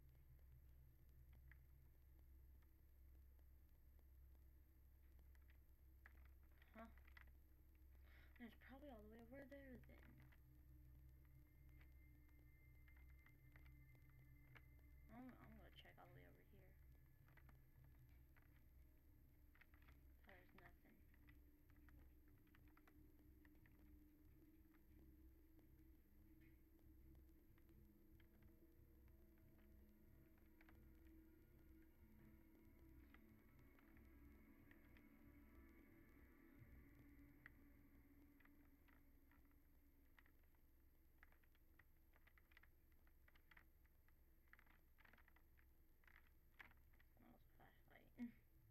Huh? It's probably all the way over there then. I'm gonna check all the way over here. Oh, there's nothing. Oh, it's a flashlight.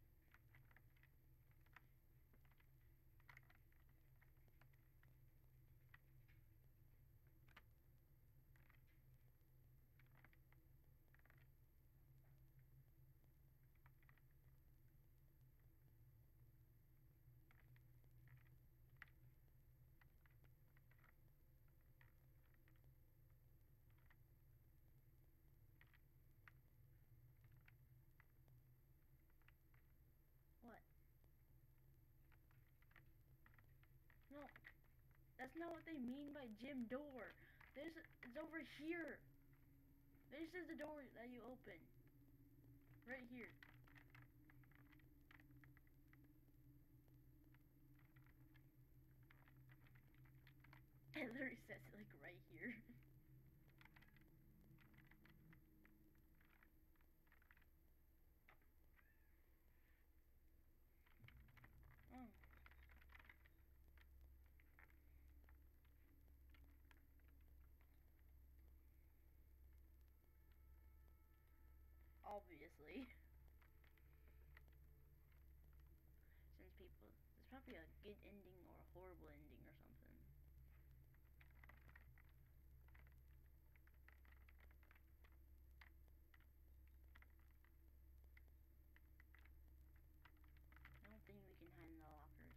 What? No, that's not what they mean by gym door. It's over here. This is the door that you open. Right here. It literally says it like right here. Oh. Obviously. Since people, it's probably a good ending or a horrible ending or something. I don't think we can hide in the lockers.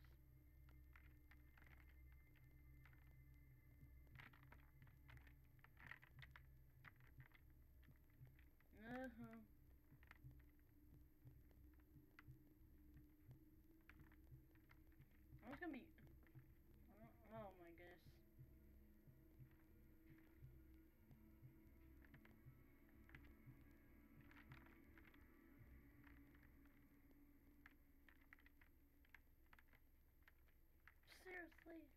Uh-huh. I'm just gonna be... Oh my goodness. Seriously?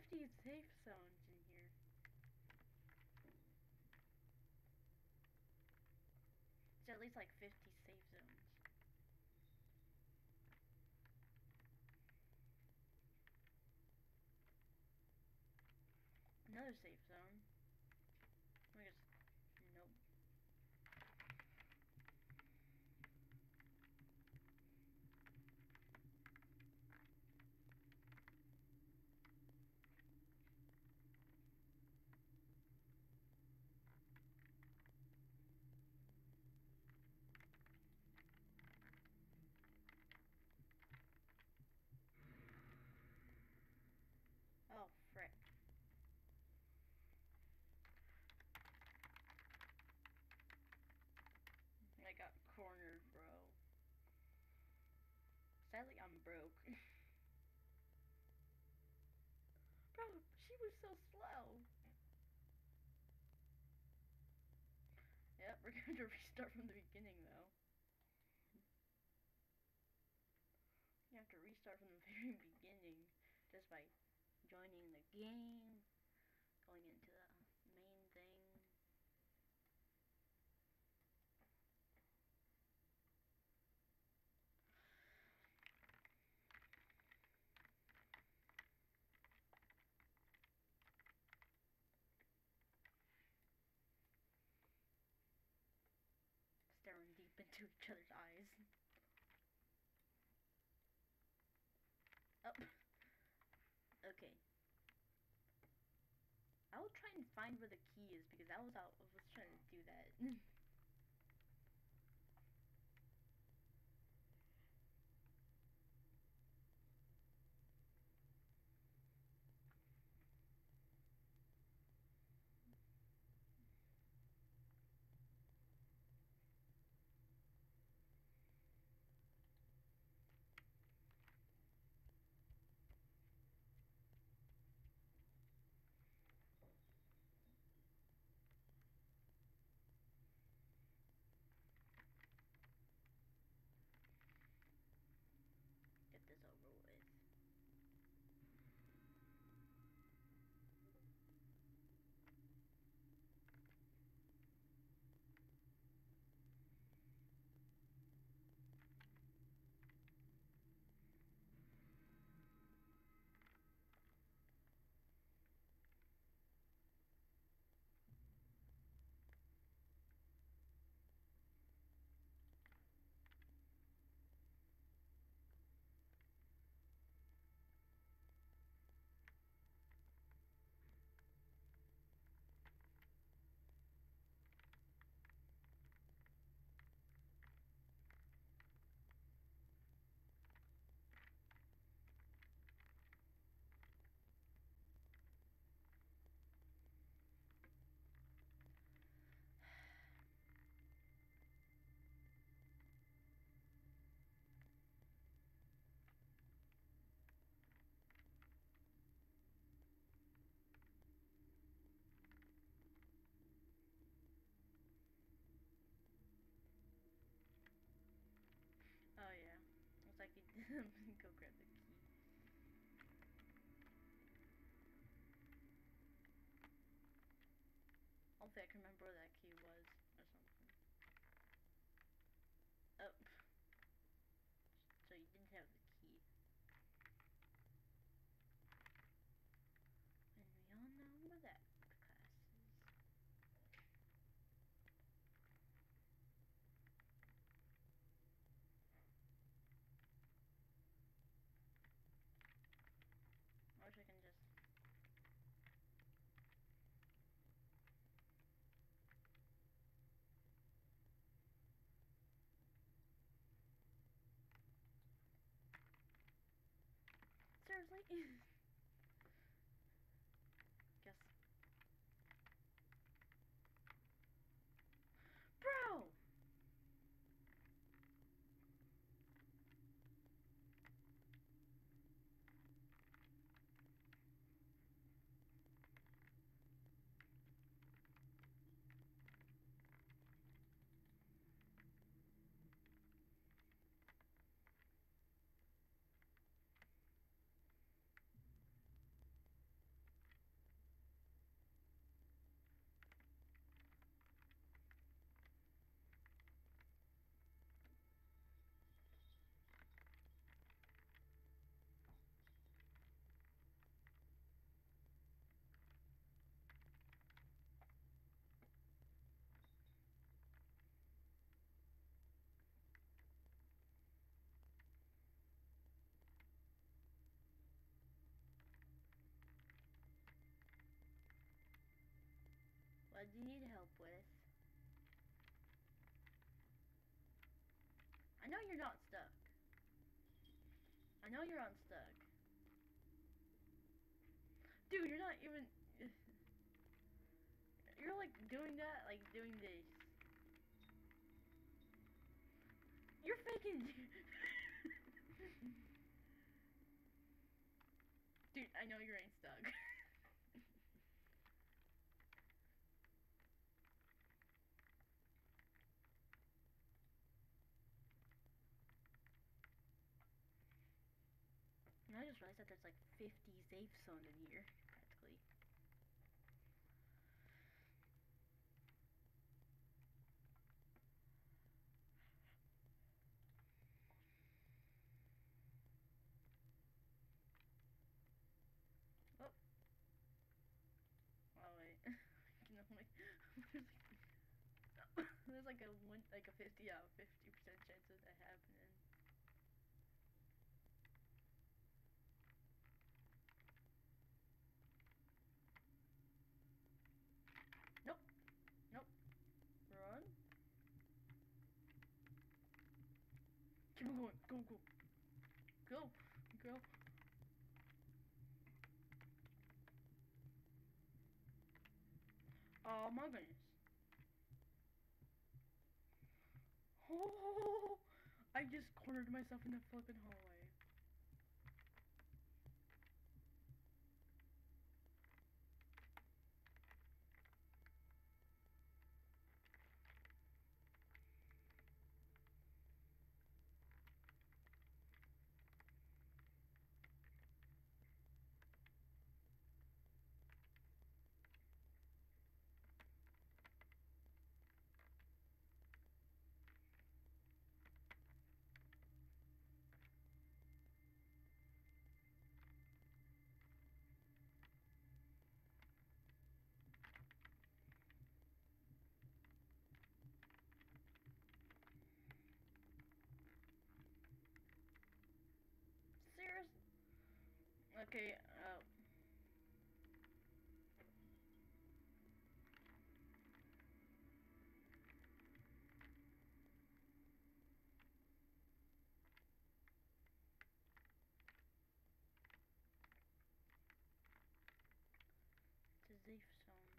50 safe zones in here. It's at least like 50 safe zones. Another safe zone. I guess, nope. Oh, frick. I got cornered, bro. Sadly, I'm broke. Bro, she was so slow. Yep, we're going to restart from the beginning, though. You have to restart from the very beginning just by joining the game, going into the main thing. Staring deep into each other's eyes. Oh. Okay. I will try and find where the key is because I was trying to do that. Get this over with. Oh yeah. Looks like he didn't go grab the key. Hopefully I can remember where that key was or something. Oh. So you didn't have the key. And we all know where that class is. I wish I can just... Seriously? Guess. Bro! you need help with? I know you're not stuck. I know you're unstuck. Dude, you're not even... You're like doing that, like doing this. You're faking... Dude, I know you ain't stuck. And I just realized that there's like 50 safe zones in here, practically. Oh. Oh wait. I can only there's like a 50 out of 50% chance of that happening. Nope. Nope. Run. Keep on going. Go, go. Go. Go. Oh my goodness. Oh, I just cornered myself in the flipping hallway. Seriously? Okay, it's a safe zone.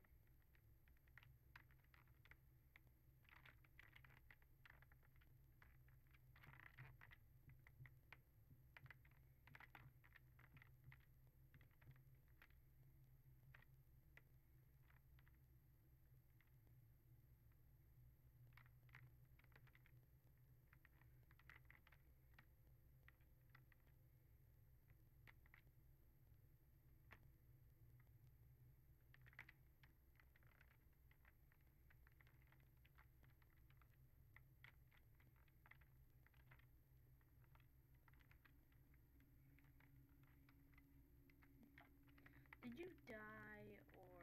Did you die or...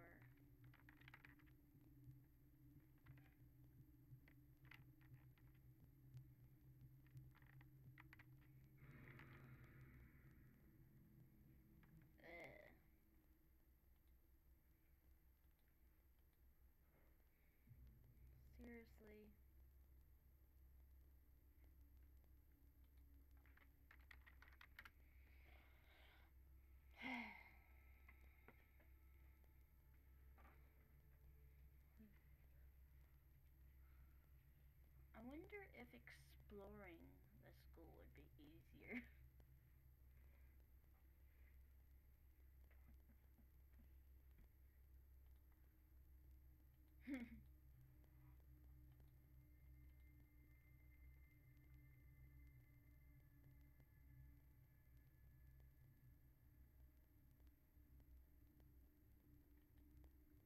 Seriously? I wonder if exploring the school would be easier.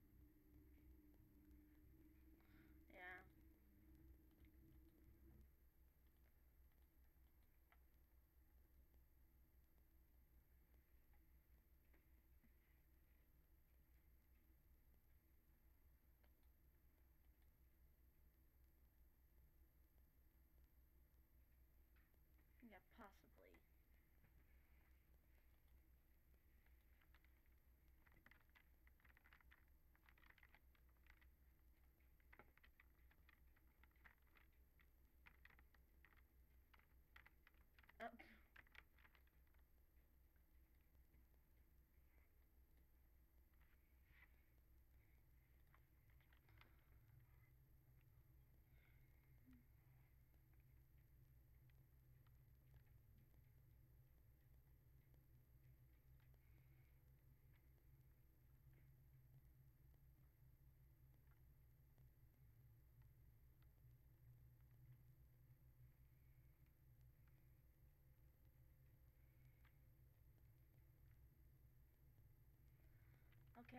Yeah.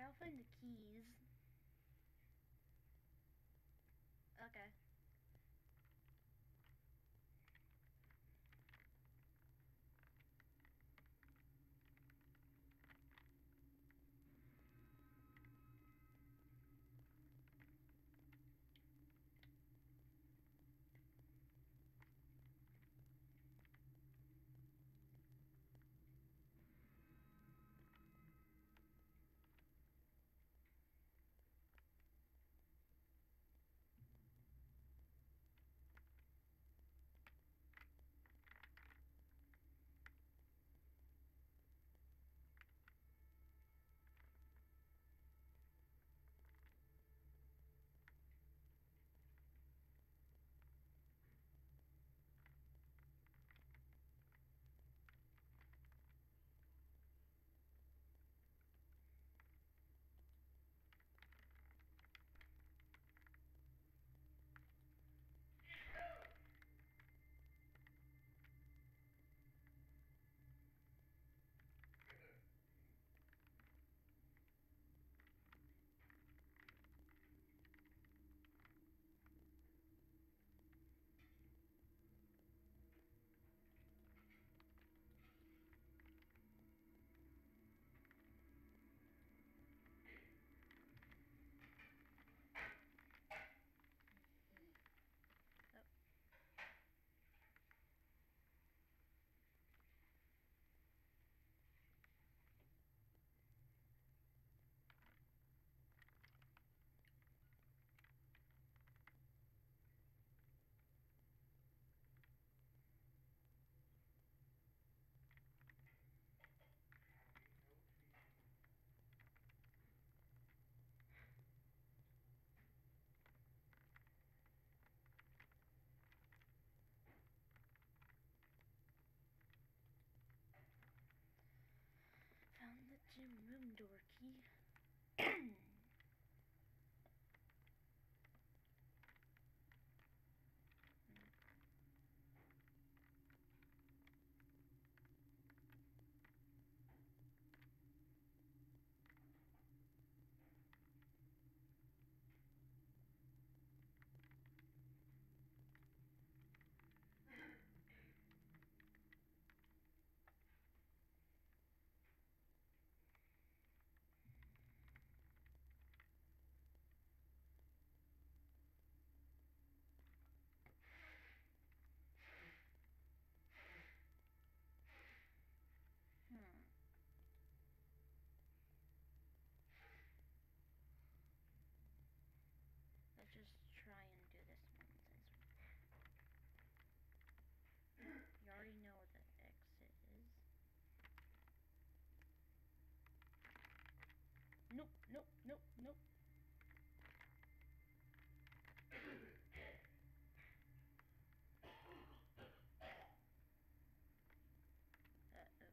Okay, I'll find the keys. Okay. Found the gym room door key. Let's just try and do this one since you already know where the exit is. Nope, nope, nope, nope. Uh-oh.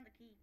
found the key.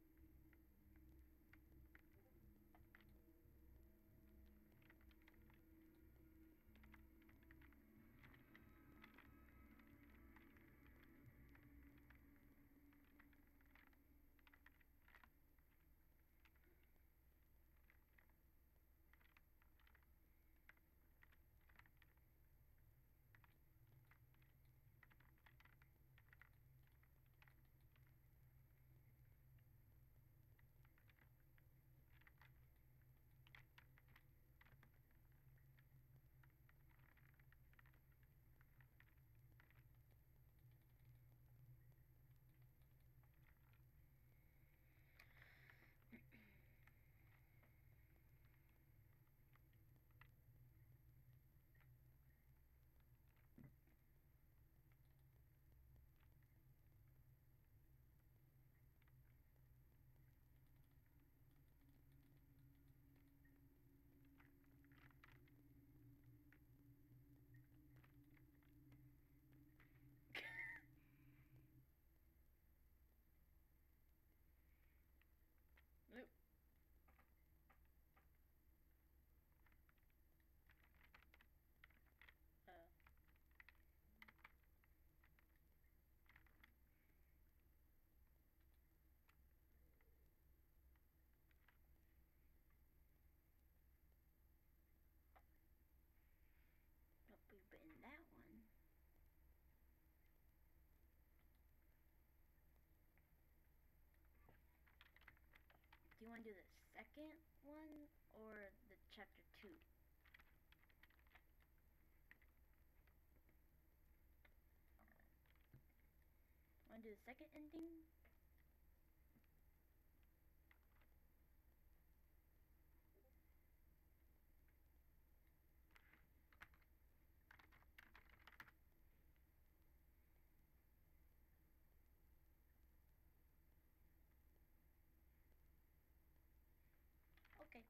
Nope. But we've been in that one. Do you want to do the second one or the chapter 2? Want to do the second ending? Okay.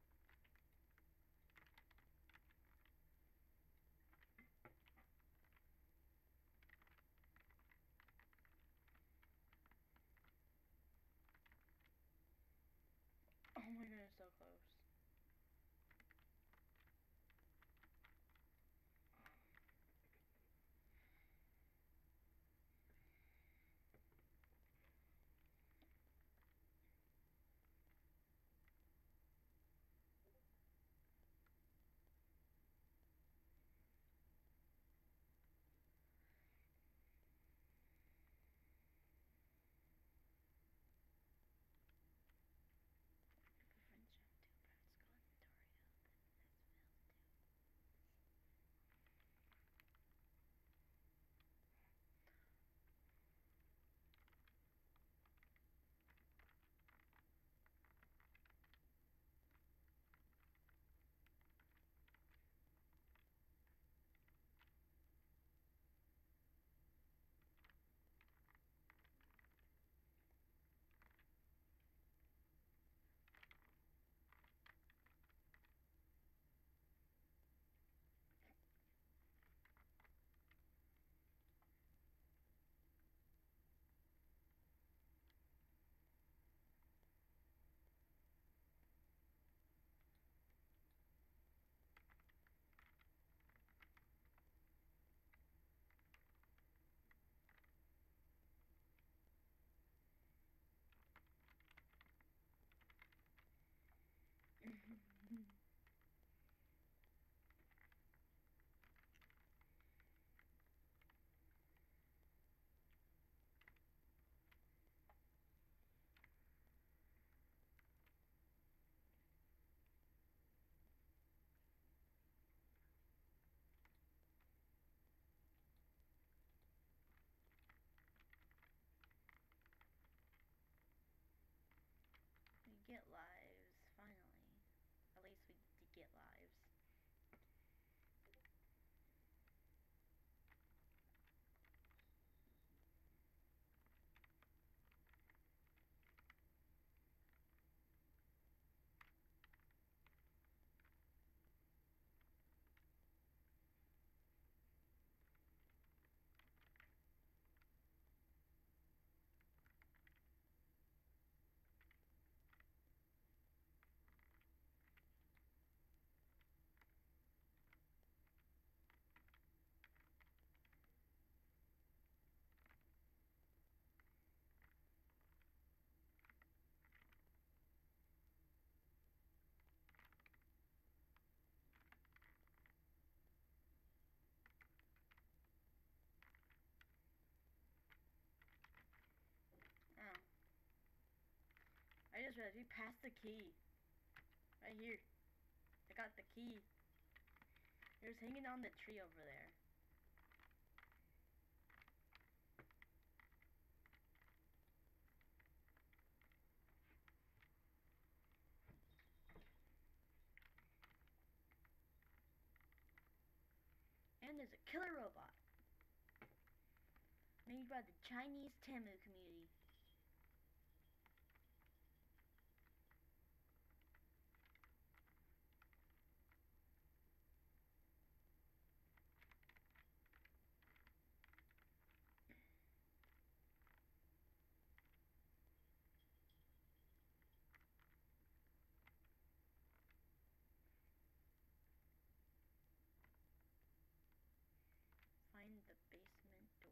realized we passed the key. Right here. I got the key. It was hanging on the tree over there. And there's a killer robot. Made by the Chinese Temu community. Find the basement door.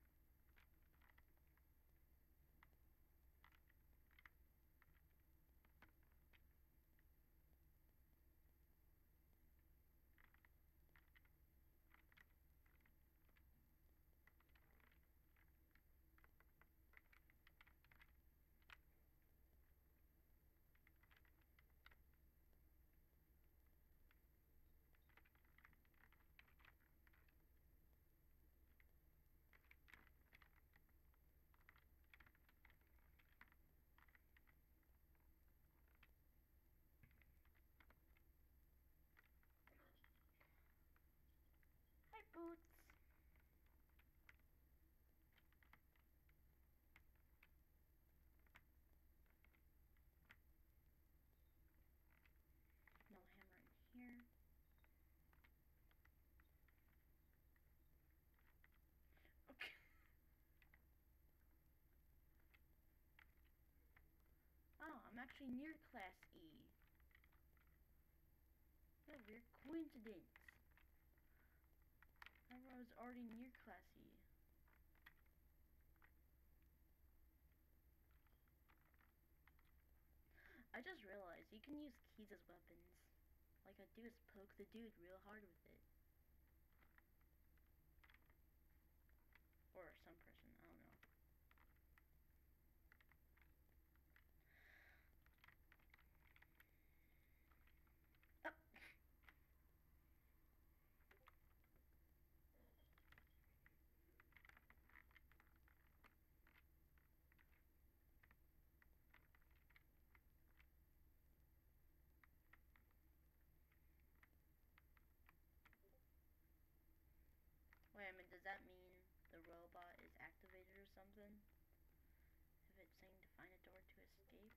Hi, Boots. No hammer in here. Okay. Oh, I'm actually near Class E. What a weird coincidence. I was already near Class E. I just realized you can use keys as weapons. Like I do is poke the dude real hard with it. Or some person, I don't know. Oh. Wait a minute, does that mean the robot is activated or something? If it's saying to find a door to escape?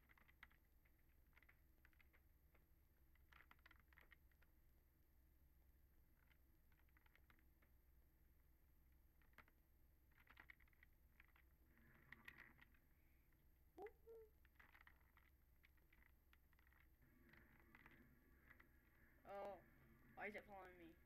Oh, why is it following me?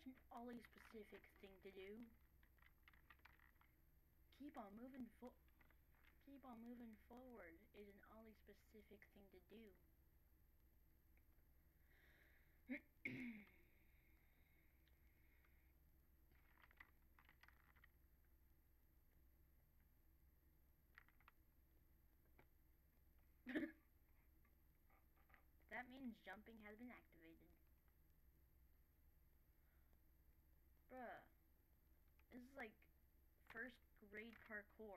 such an Ollie specific thing to do. Keep on moving forward is an Ollie specific thing to do. That means jumping has been activated. Bruh, this is like first grade parkour.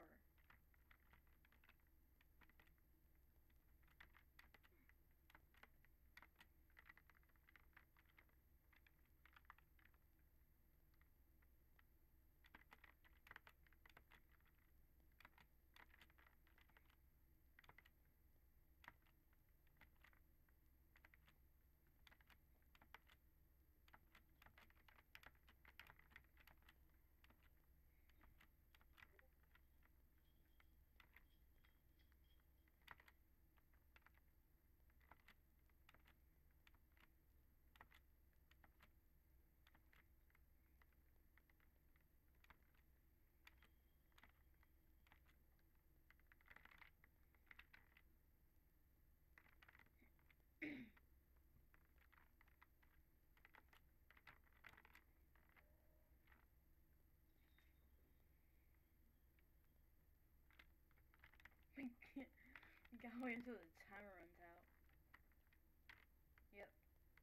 Gotta wait until the timer runs out. Yep.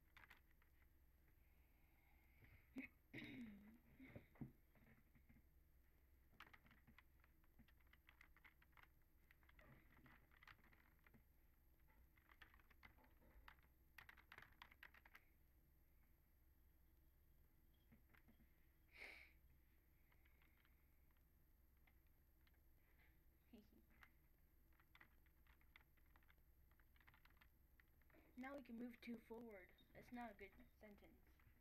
Now we can move two forward. That's not a good sentence.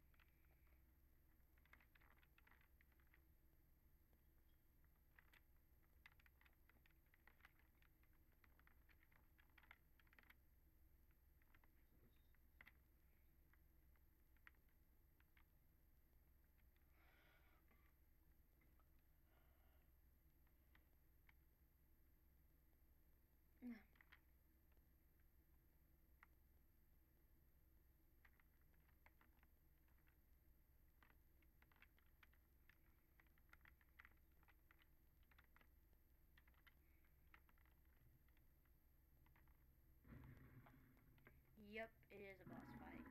Yep, it is a boss fight.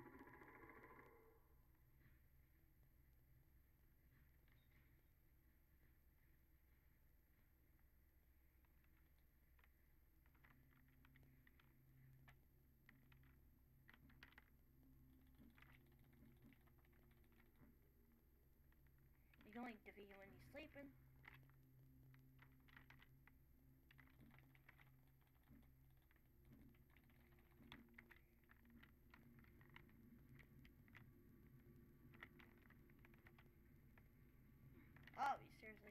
You can like defeat him when he's sleeping. Oh, seriously.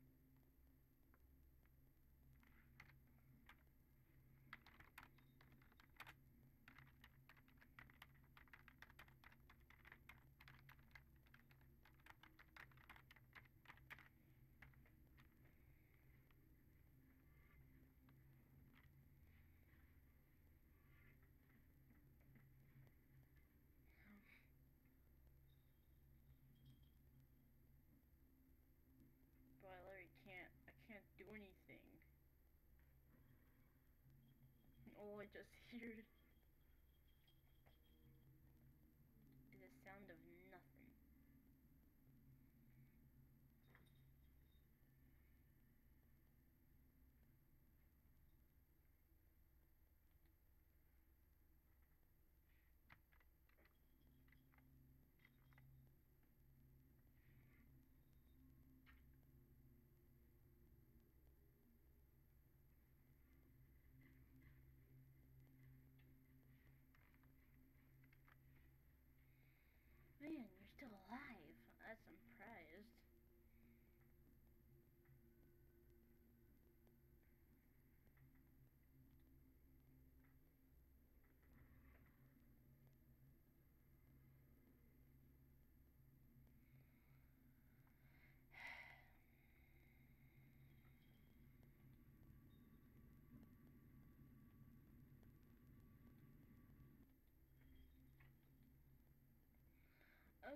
But I literally can't do anything. All I just heard is the sound of nothing.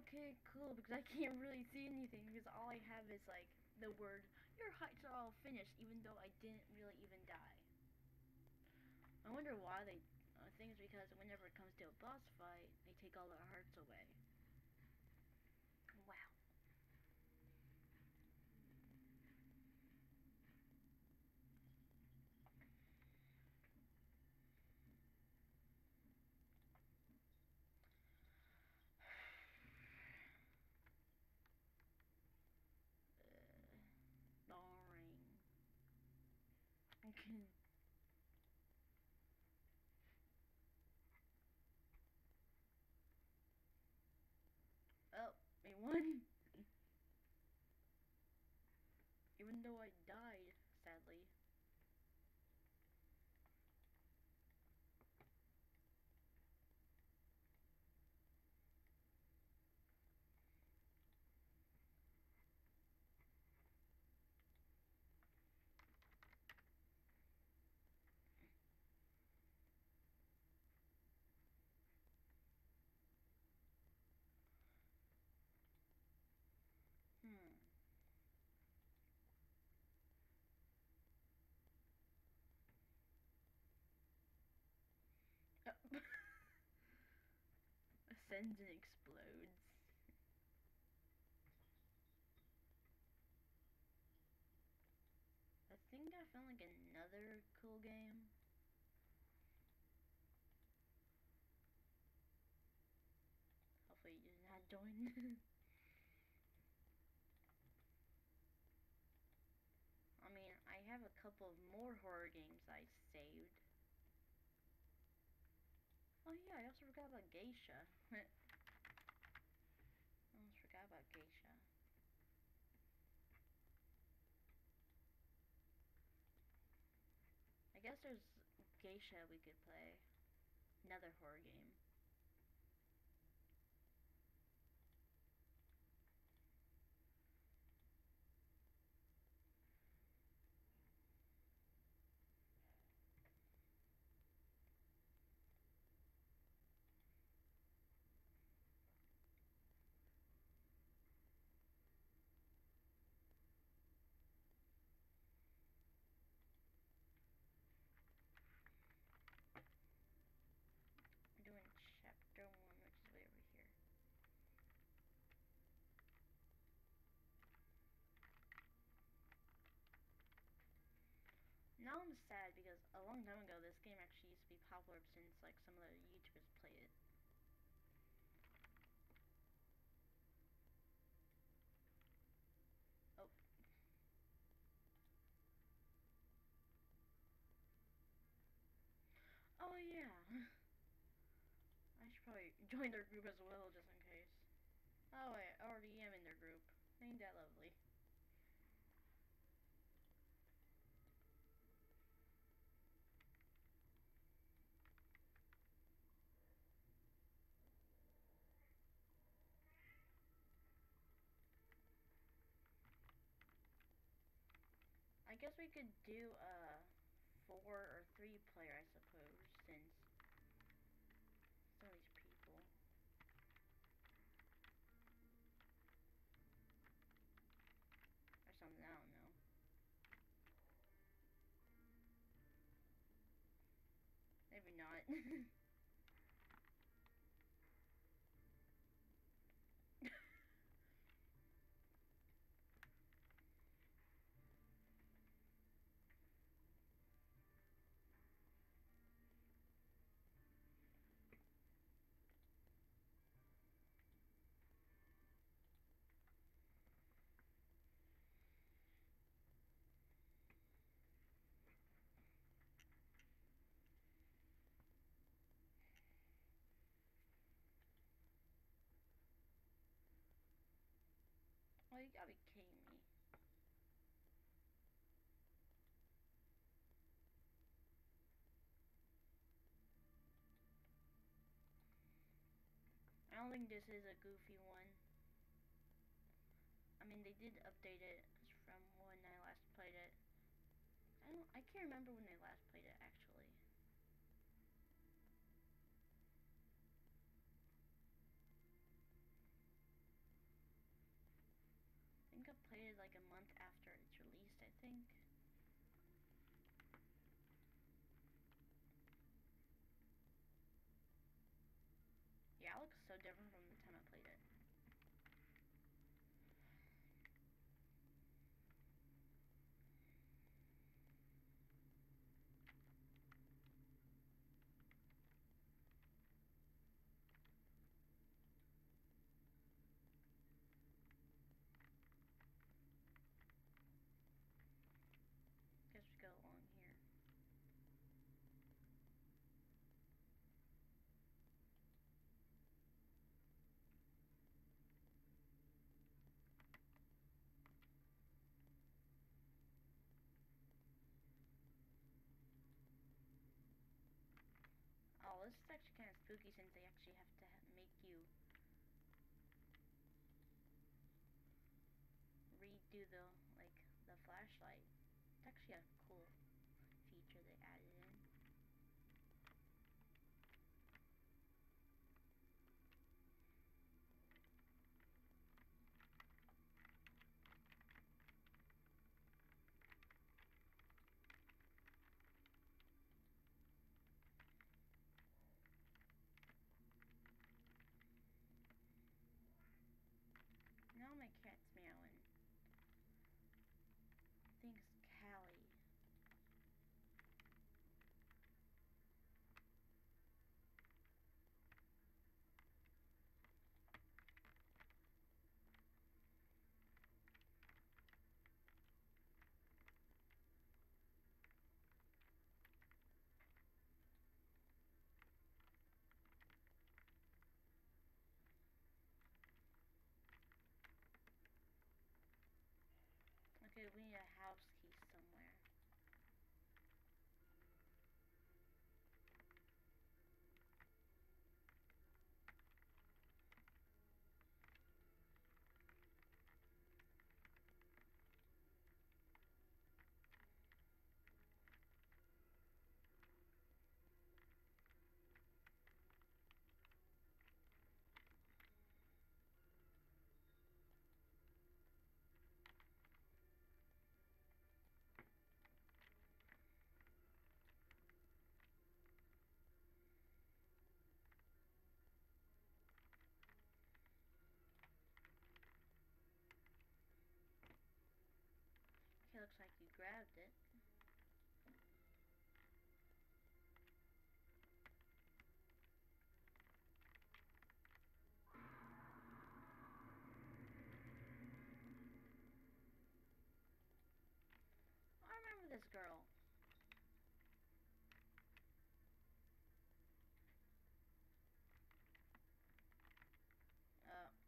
Okay, cool, because I can't really see anything because all I have is like the word, your heights are all finished, even though I didn't really even die. I wonder why they, I think it's because whenever it comes to a boss fight, they take all our hearts away. Wow. Boring. Okay. Oh, I won. Even though I died, sadly. Hmm. Oh. Ascends and explodes. I think I found like another cool game. Hopefully you're not join. I mean, I have a couple of more horror games I saved. Oh yeah, I also forgot about Geisha. I almost forgot about Geisha. I guess there's Geisha we could play. Another horror game. We're doing chapter 1, which is way over here. Now I'm sad because a long time ago this game actually used to be popular since like some of the YouTubers played it. Oh. Oh yeah. I should probably join their group as well just in case. Oh wait, I already am in their group. Ain't that lovely? I guess we could do a 4 or 3 player, I suppose, since some of these people. Or something, I don't know. Maybe not. Oh, you gotta be kidding me. I don't think this is a goofy one. I mean, they did update it from when I last played it. I can't remember when I last played it, actually. spooky since they actually have to make you redo the flashlight. It's actually a cool feature they added in. Now my cat's meowing. I think it's Callie. Okay, we need a house key somewhere. Okay, looks like you grabbed it. I remember this girl. Oh.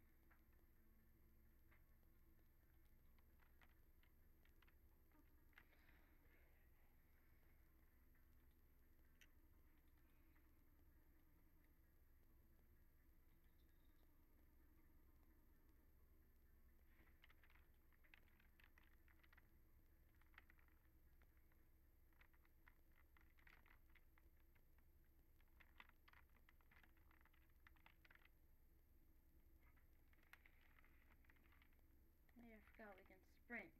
Wait, I forgot we can sprint.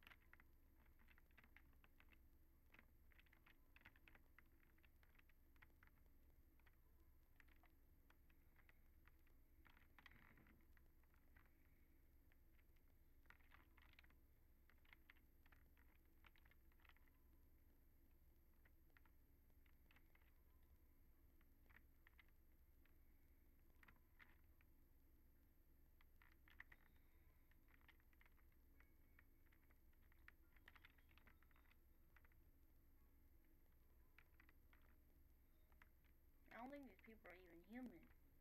I don't think these people are even human.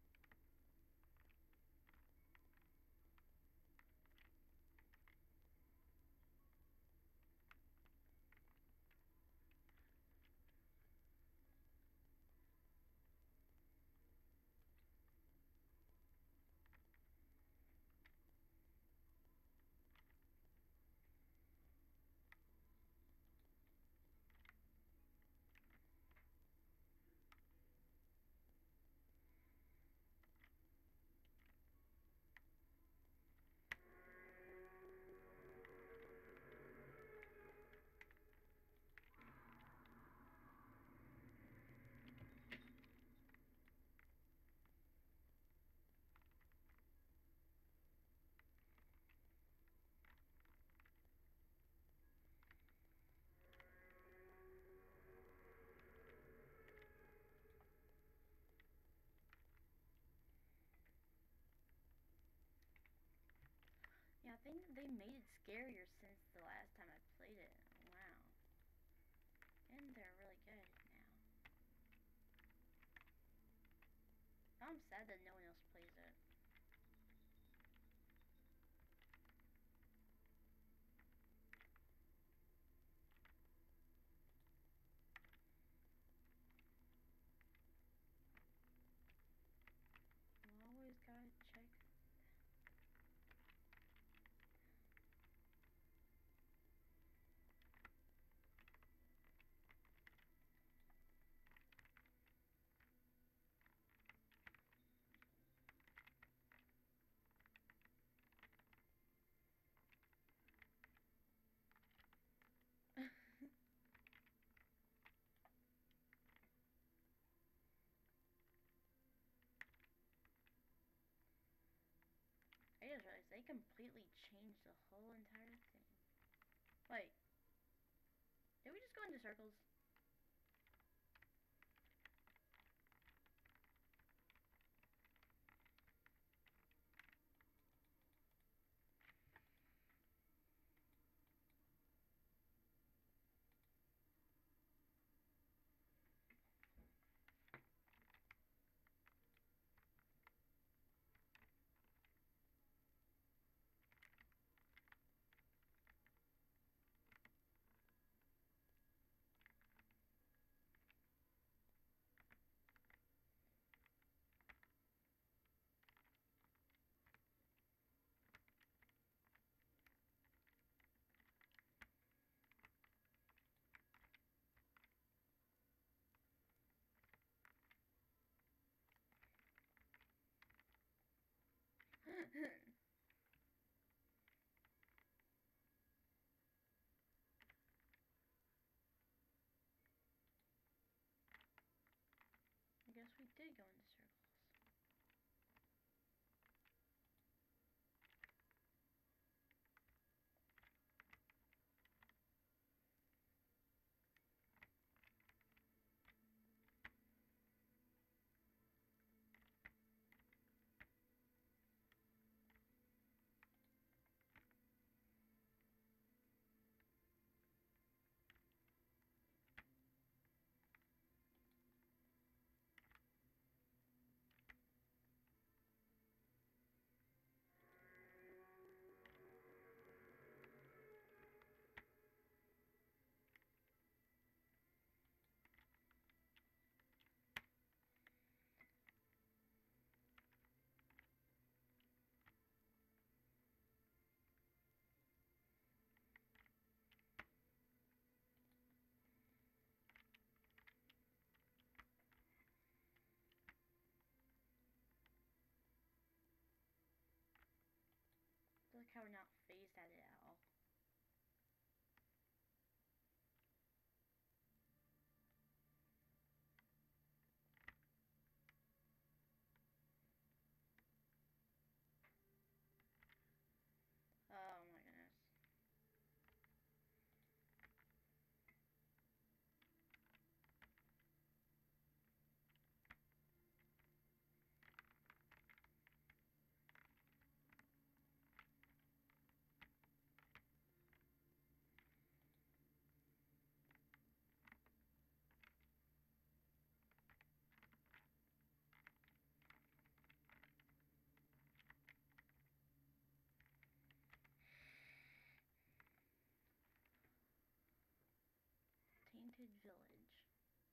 Yeah, I think they made it scarier since the last time I played it. Wow. And they're really good now. I'm sad that no one else plays it. They completely changed the whole entire thing. Wait, did we just go into circles? I guess we did go into circles. Look how we're not phased at it at all. Oh my goodness. Tainted Village.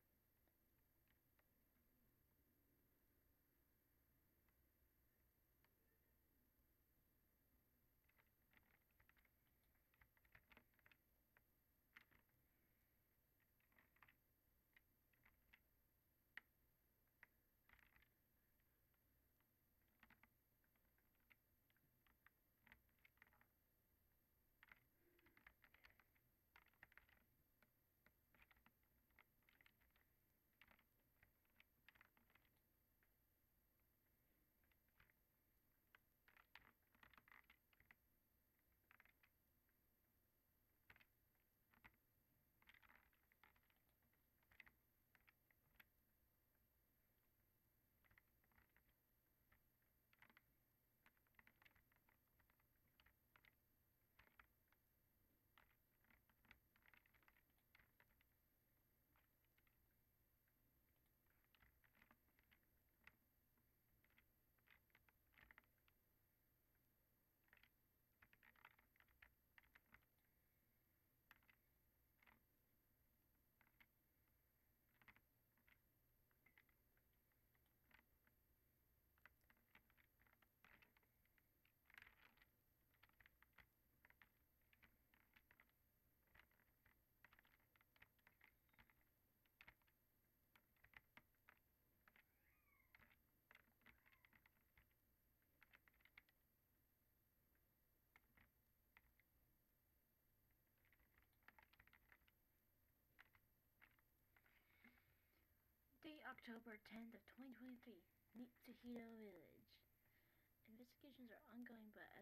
Date October 10th of 2023. Meet Tahito Village. Investigations are ongoing, but as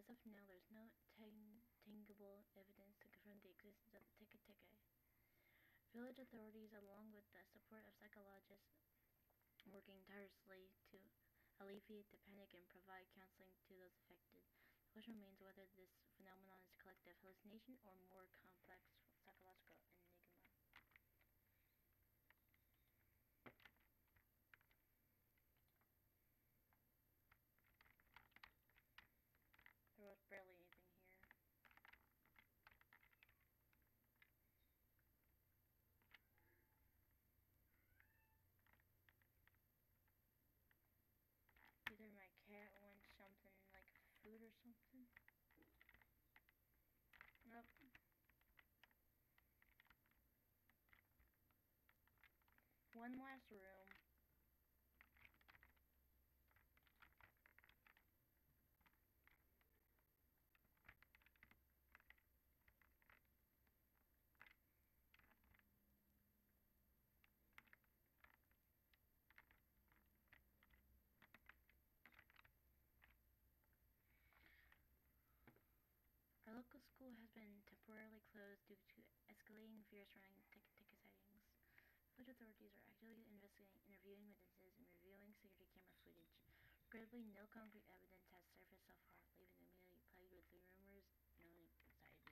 of know, there's no tangible evidence to confirm the existence of the teke-teke. Village authorities, along with the support of psychologists working tirelessly to alleviate the panic and provide counseling to those affected. The question remains whether this phenomenon is a collective hallucination or more complex psychological enigma. There was barely anything here. Either my cat wants something like food or something. Nope. One last room. Our local school has been temporarily closed due to escalating fears surrounding teke-teke sightings. Village authorities are actively investigating, interviewing witnesses, and reviewing security camera footage. Regrettably, no concrete evidence has surfaced so far, leaving the community plagued with rumors, known anxiety.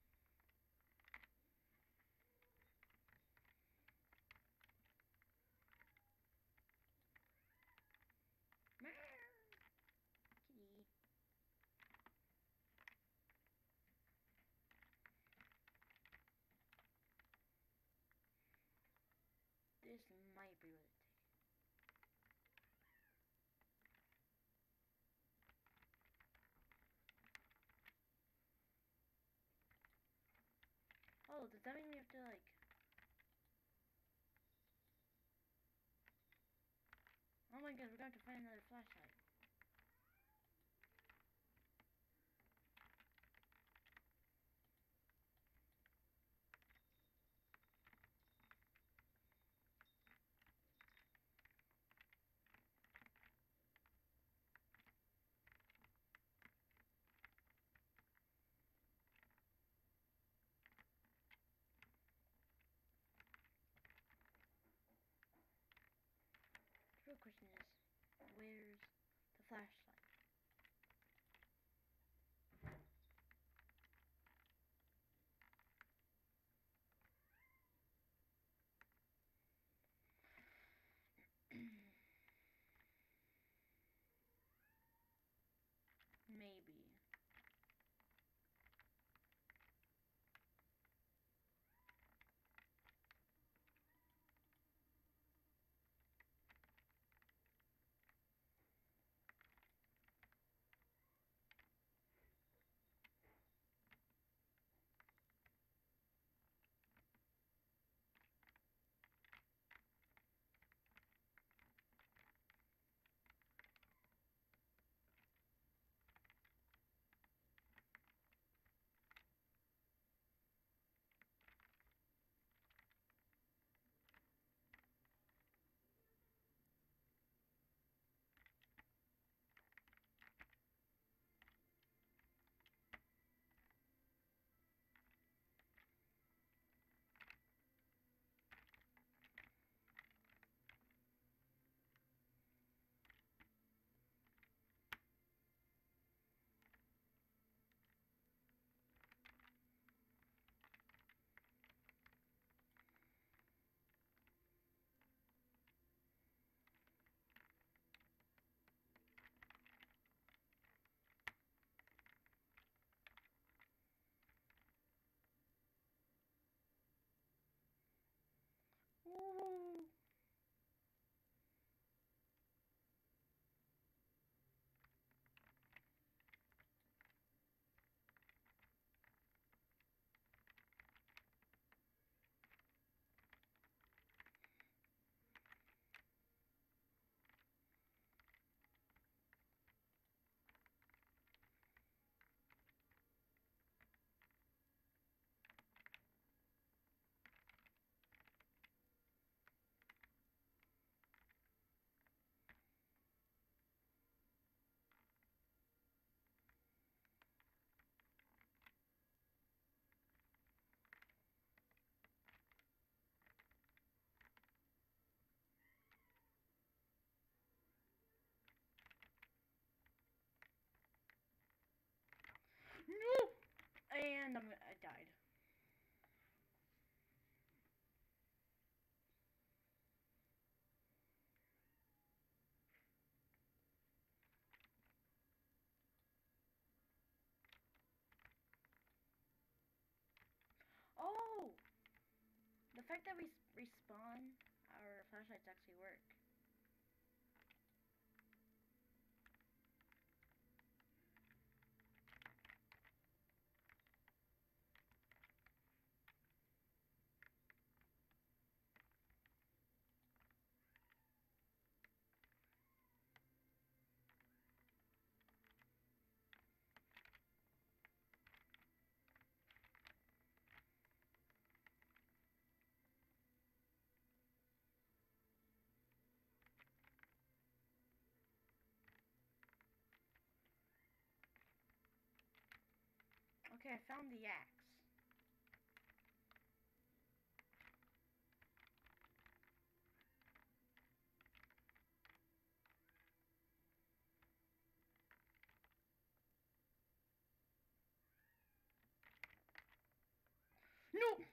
Kitty. This might be what it takes. Oh, does that mean we have to like... Oh my god, we're going to have to find another flashlight. The real question is, where's the flashlight? Maybe. And I died. Oh! The fact that we respawn, our flashlights actually work. Okay, I found the axe. No!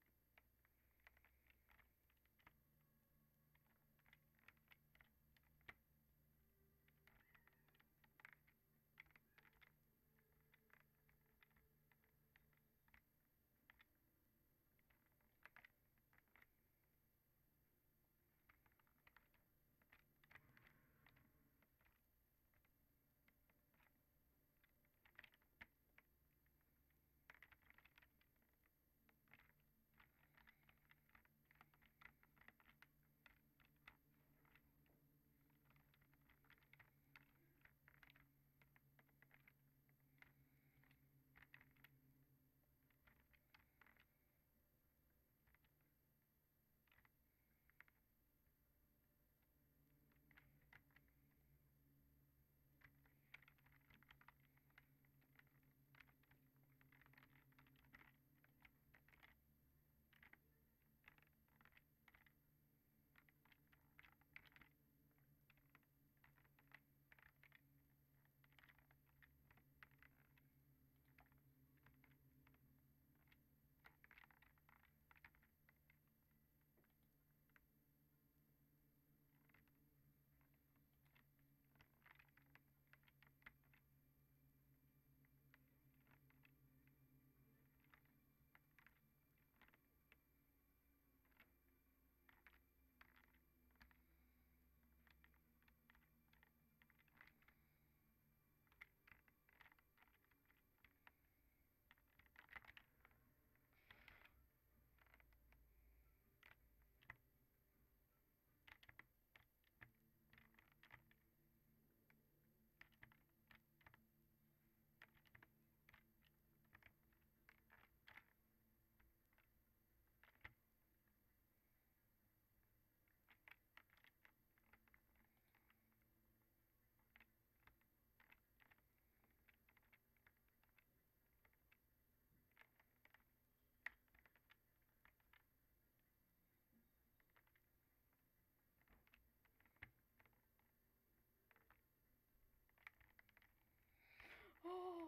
Oh!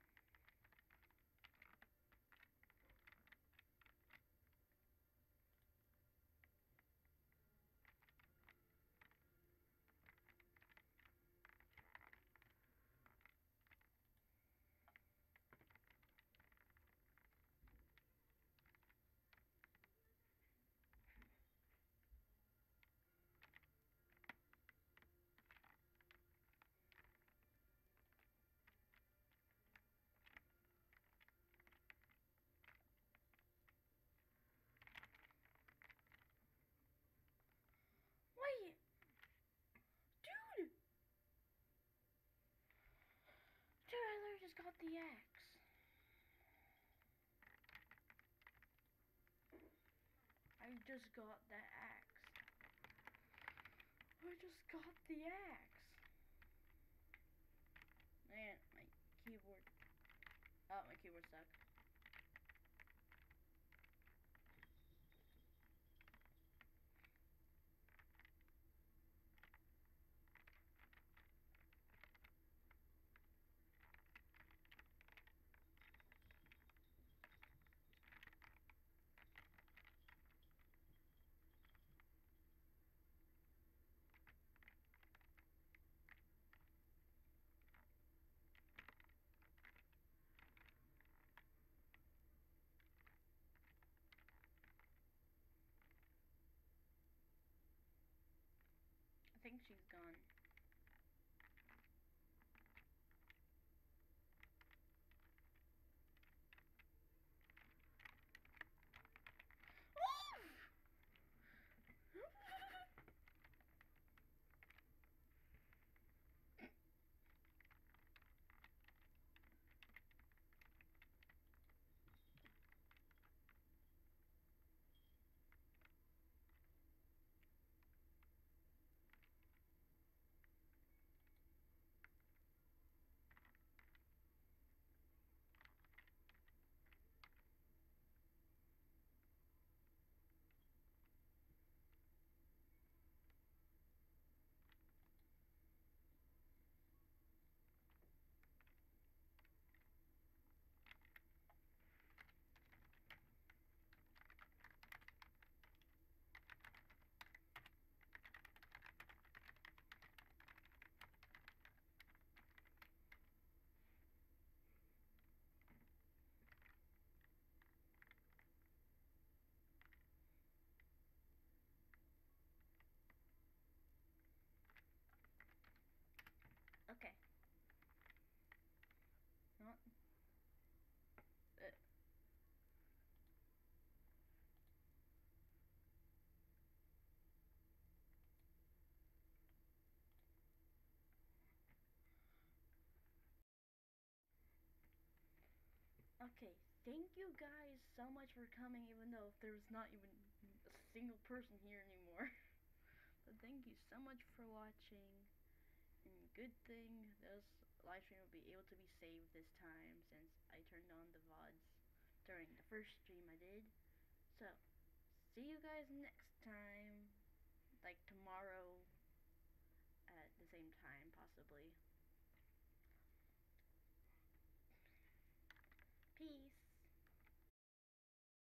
Wait! Dude! Dude, I literally just got the axe. I just got the axe. I just got the axe. Man, my keyboard. Oh, my keyboard stuck. Okay, thank you guys so much for coming, even though there's not even a single person here anymore. But thank you so much for watching. And good thing this live stream will be able to be saved this time since I turned on the VODs during the first stream I did. So, see you guys next time. Like tomorrow